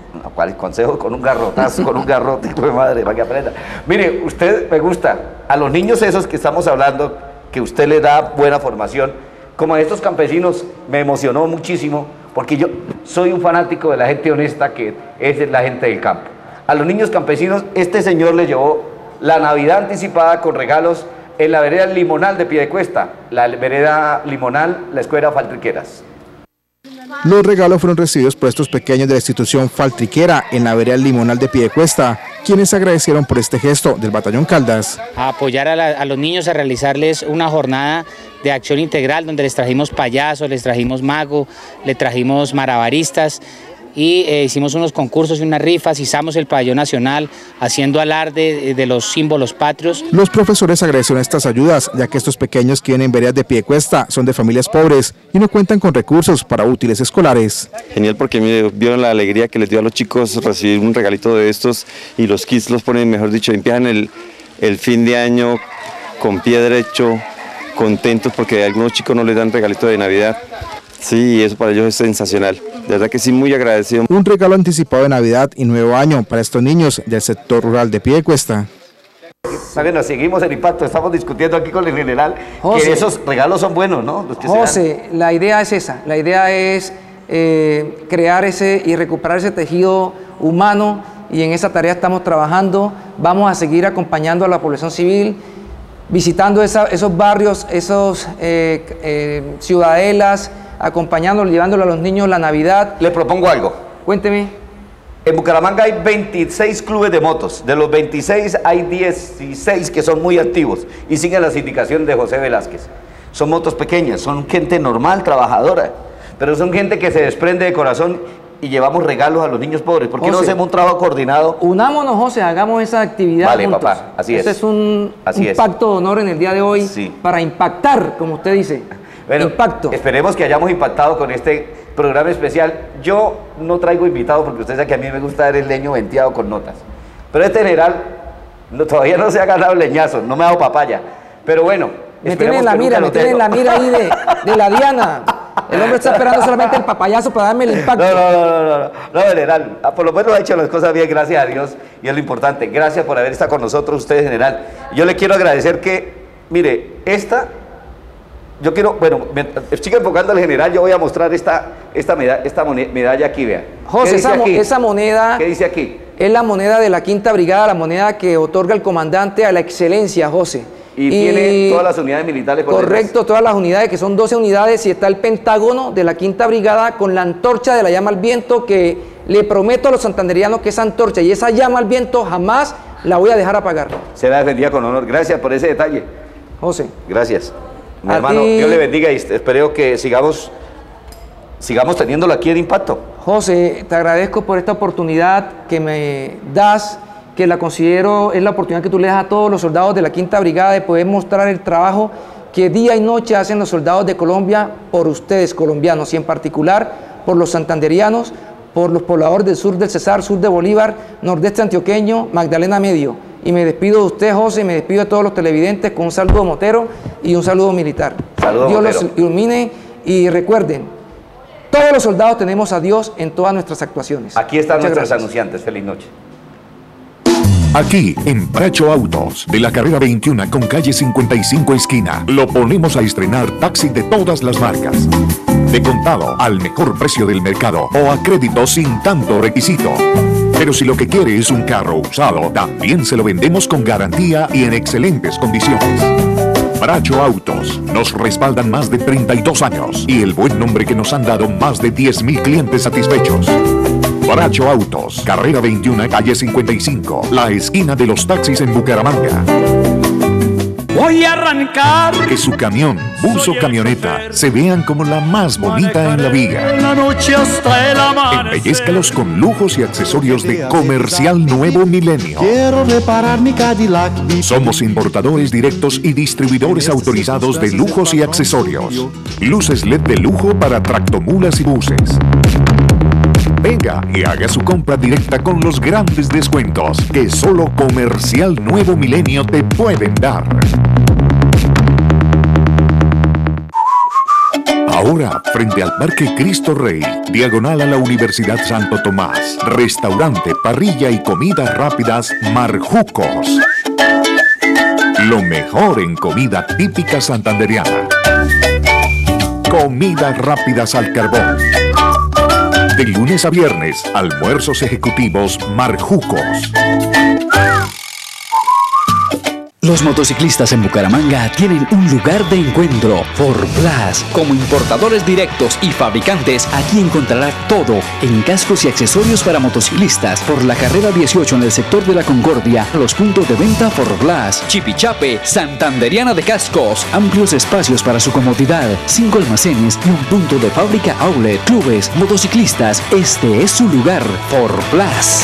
No, ¿cuál consejo? Con un garrotazo, con un garrote, hijo de madre, para que aprenda. Mire, usted me gusta, a los niños esos que estamos hablando, que usted le da buena formación, como a estos campesinos, me emocionó muchísimo, porque yo soy un fanático de la gente honesta, que es la gente del campo. A los niños campesinos, este señor le llevó la Navidad anticipada con regalos en la vereda Limonal de Piedecuesta, la vereda Limonal, la escuela Faltriqueras. Los regalos fueron recibidos por estos pequeños de la institución Faltriquera en la vereda Limonal de Piedecuesta, quienes agradecieron por este gesto del Batallón Caldas. A apoyar a, la, a los niños, a realizarles una jornada de acción integral donde les trajimos payasos, les trajimos mago, les trajimos malabaristas y eh, hicimos unos concursos y unas rifas, izamos el pabellón nacional haciendo alarde de los símbolos patrios. Los profesores agradecieron estas ayudas, ya que estos pequeños que viven en veredas de Piedecuesta son de familias pobres y no cuentan con recursos para útiles escolares. Genial, porque mire, vieron la alegría que les dio a los chicos recibir un regalito de estos, y los kits los ponen, mejor dicho, empiezan el, el fin de año con pie derecho, contentos porque a algunos chicos no les dan regalito de Navidad. Sí, eso para ellos es sensacional. De verdad que sí, muy agradecido. Un regalo anticipado de Navidad y Nuevo Año para estos niños del sector rural de Piedecuesta. Bueno, seguimos en Impacto, estamos discutiendo aquí con el general, José, que esos regalos son buenos, ¿no? Los que José, se dan. La idea es esa, la idea es eh, crear ese y recuperar ese tejido humano, y en esa tarea estamos trabajando. Vamos a seguir acompañando a la población civil, visitando esa, esos barrios, esos eh, eh, ciudadelas, acompañándolos, llevándole a los niños la Navidad. Le propongo algo. Cuénteme. En Bucaramanga hay veintiséis clubes de motos. De los veintiséis hay dieciséis que son muy activos y siguen las indicaciones de José Velázquez. Son motos pequeñas, son gente normal, trabajadora, pero son gente que se desprende de corazón y llevamos regalos a los niños pobres. ¿Por qué no hacemos un trabajo coordinado? Unámonos, José, hagamos esa actividad Vale, juntos. papá, así Ese es. es un, Así un es. pacto de honor en el día de hoy, Sí. para impactar, como usted dice. Bueno, Impacto. Esperemos que hayamos impactado con este programa especial. Yo no traigo invitados porque usted sabe que a mí me gusta dar el leño venteado con notas. Pero este general no, todavía no se ha ganado el leñazo, no me ha dado papaya. Pero bueno, Me tiene en la mira, me tiene en la mira ahí de, de la Diana. El hombre está esperando solamente el papayazo para darme el impacto. No, no, no, no, no, no, general. Ah, por lo menos ha hecho las cosas bien, gracias a Dios. Y es lo importante. Gracias por haber estado con nosotros, usted, general. Yo le quiero agradecer que, mire, esta... Yo quiero, bueno, me, sigo enfocando al general, yo voy a mostrar esta, esta, medalla, esta medalla aquí, vea. José, esa, aquí? esa moneda... ¿Qué dice aquí? Es la moneda de la Quinta Brigada, la moneda que otorga el comandante a la excelencia, José. Y, y tiene todas las unidades militares por correcto, detrás. todas las unidades, que son doce unidades, y está el pentágono de la Quinta Brigada con la antorcha de la llama al viento, que le prometo a los santanderianos que esa antorcha y esa llama al viento jamás la voy a dejar apagar. Será defendida con honor. Gracias por ese detalle. José. Gracias. Mi A hermano, ti- Dios le bendiga y espero que sigamos, sigamos teniéndolo aquí en Impacto. José, te agradezco por esta oportunidad que me das, que la considero es la oportunidad que tú le das a todos los soldados de la Quinta Brigada de poder mostrar el trabajo que día y noche hacen los soldados de Colombia por ustedes, colombianos, y en particular por los santanderianos, por los pobladores del sur del Cesar, sur de Bolívar, nordeste antioqueño, Magdalena Medio. Y me despido de usted, José, y me despido de todos los televidentes con un saludo motero y un saludo militar. Saludo Dios motero. los ilumine, y recuerden, todos los soldados tenemos a Dios en todas nuestras actuaciones. Aquí están Muchas nuestros gracias. anunciantes. Feliz noche. Aquí, en Bracho Autos, de la carrera veintiuno con calle cincuenta y cinco esquina, lo ponemos a estrenar taxi de todas las marcas. De contado, al mejor precio del mercado, o a crédito sin tanto requisito. Pero si lo que quiere es un carro usado, también se lo vendemos con garantía y en excelentes condiciones. Bracho Autos, nos respaldan más de treinta y dos años y el buen nombre que nos han dado más de diez mil clientes satisfechos. Bracho Autos, carrera veintiuno, calle cincuenta y cinco, la esquina de los taxis en Bucaramanga. Voy a arrancar. Que su camión, bus o camioneta se vean como la más bonita en la viga. La noche hasta el amanecer. Embellezcalos con lujos y accesorios de Comercial Nuevo Milenio. Quiero reparar mi Cadillac. Somos importadores directos y distribuidores autorizados de lujos y accesorios. Luces L E D de lujo para tractomulas y buses. Venga y haga su compra directa con los grandes descuentos que solo Comercial Nuevo Milenio te pueden dar. Ahora, frente al Parque Cristo Rey, diagonal a la Universidad Santo Tomás, restaurante, parrilla y comidas rápidas Marjucos. Lo mejor en comida típica santanderiana. Comidas rápidas al carbón. De lunes a viernes, almuerzos ejecutivos Marjucos. Los motociclistas en Bucaramanga tienen un lugar de encuentro, Forplas. Como importadores directos y fabricantes, aquí encontrará todo en cascos y accesorios para motociclistas. Por la carrera dieciocho en el sector de la Concordia, los puntos de venta Forplas. Chipichape, Santanderiana de Cascos. Amplios espacios para su comodidad, cinco almacenes y un punto de fábrica outlet. Clubes, motociclistas, este es su lugar, Forplas.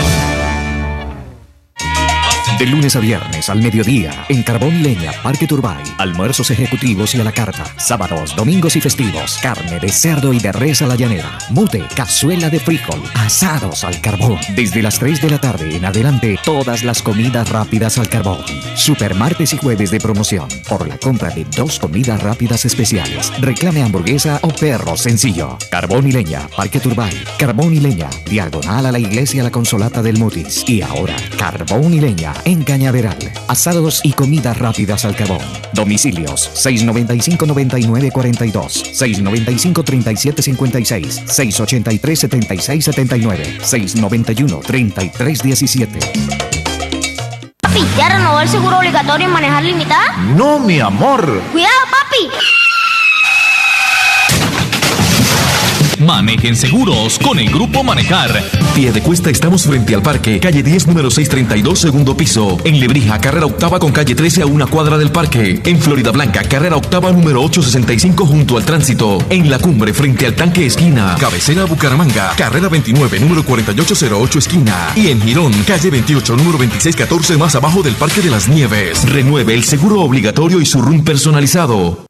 De lunes a viernes al mediodía, en Carbón y Leña, Parque Turbay. Almuerzos ejecutivos y a la carta. Sábados, domingos y festivos. Carne de cerdo y de res a la llanera. Mute, cazuela de frijol. Asados al carbón. Desde las tres de la tarde en adelante, todas las comidas rápidas al carbón. Super martes y jueves de promoción. Por la compra de dos comidas rápidas especiales. Reclame hamburguesa o perro sencillo. Carbón y Leña, Parque Turbay. Carbón y Leña, diagonal a la iglesia La Consolata del Mutis. Y ahora, Carbón y Leña en Cañaveral. Asados y comidas rápidas al carbón. Domicilios seis noventa y cinco, noventa y nueve, cuarenta y dos, seis noventa y cinco, treinta y siete, cincuenta y seis, seis ochenta y tres, setenta y seis, setenta y nueve, seis noventa y uno, treinta y tres, diecisiete. Papi, ¿ya renovó el seguro obligatorio en manejar limitada? No, mi amor. ¡Cuidado, papi! Manejen seguros con el Grupo Manejar. Piedecuesta, estamos frente al parque, calle diez, número seiscientos treinta y dos, segundo piso. En Lebrija, carrera octava con calle trece a una cuadra del parque. En Florida Blanca, carrera octava número ochocientos sesenta y cinco junto al tránsito. En La Cumbre, frente al tanque esquina. Cabecera Bucaramanga, carrera veintinueve, número cuarenta y ocho cero ocho esquina. Y en Girón, calle veintiocho, número veintiséis catorce más abajo del Parque de las Nieves. Renueve el seguro obligatorio y su R U M personalizado.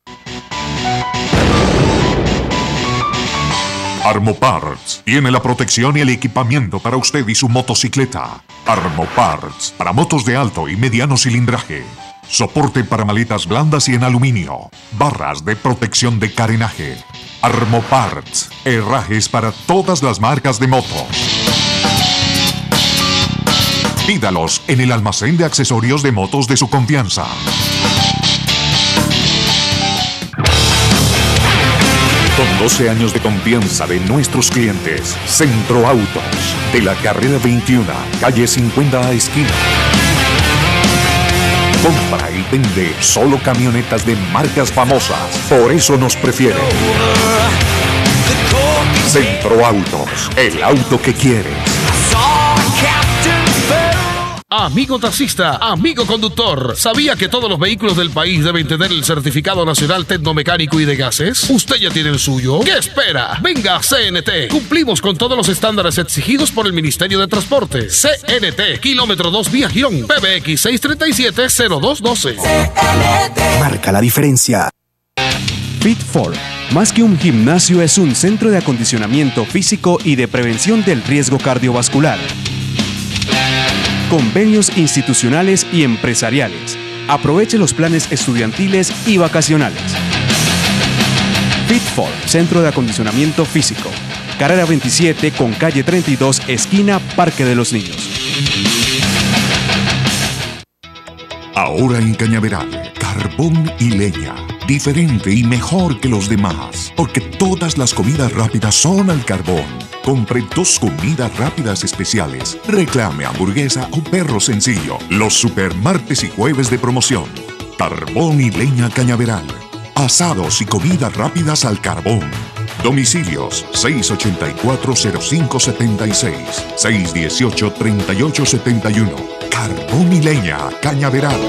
Armoparts tiene la protección y el equipamiento para usted y su motocicleta. Armoparts para motos de alto y mediano cilindraje. Soporte para maletas blandas y en aluminio. Barras de protección de carenaje. Armoparts, herrajes para todas las marcas de motos. Pídalos en el almacén de accesorios de motos de su confianza. Con doce años de confianza de nuestros clientes, Centro Autos, de la carrera veintiuno, calle cincuenta a esquina. Compra y vende solo camionetas de marcas famosas, por eso nos prefieren. Centro Autos, el auto que quieres. Amigo taxista, amigo conductor, ¿sabía que todos los vehículos del país deben tener el certificado nacional tecnomecánico y de gases? ¿Usted ya tiene el suyo? ¿Qué espera? Venga a C N T. Cumplimos con todos los estándares exigidos por el Ministerio de Transporte. C N T, kilómetro dos vía Girón, P B X seis tres siete, cero dos uno dos. Marca la diferencia. Fit cuatro, más que un gimnasio, es un centro de acondicionamiento físico y de prevención del riesgo cardiovascular. Convenios institucionales y empresariales. Aproveche los planes estudiantiles y vacacionales. Fit cuatro, Centro de Acondicionamiento Físico. Carrera veintisiete con calle treinta y dos, esquina Parque de los Niños. Ahora en Cañaveral, carbón y leña. Diferente y mejor que los demás, porque todas las comidas rápidas son al carbón. Compre dos comidas rápidas especiales. Reclame hamburguesa o perro sencillo. Los super martes y jueves de promoción. Carbón y Leña Cañaveral. Asados y comidas rápidas al carbón. Domicilios seis ochenta y cuatro, cero cinco setenta y seis, seis dieciocho, treinta y ocho setenta y uno. Carbón y Leña Cañaveral.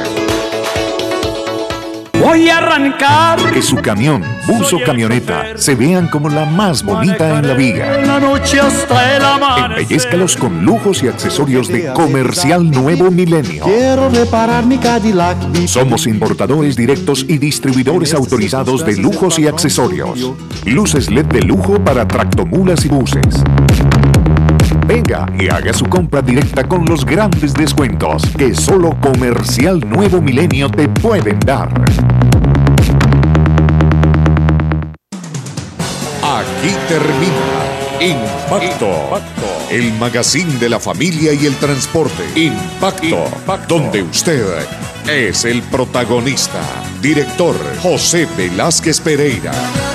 Voy a arrancar. Que su camión, bus o camioneta se vean como la más bonita en la viga. La noche hasta el amanecer. Embellezcalos con lujos y accesorios de Comercial Nuevo Milenio. Quiero reparar mi Cadillac. Somos importadores directos y distribuidores autorizados de lujos y accesorios. Luces L E D de lujo para tractomulas y buses. Venga y haga su compra directa con los grandes descuentos que solo Comercial Nuevo Milenio te pueden dar. Aquí termina Impacto, Impacto, el magazine de la familia y el transporte. Impacto, Impacto, donde usted es el protagonista. Director José Velázquez Pereira.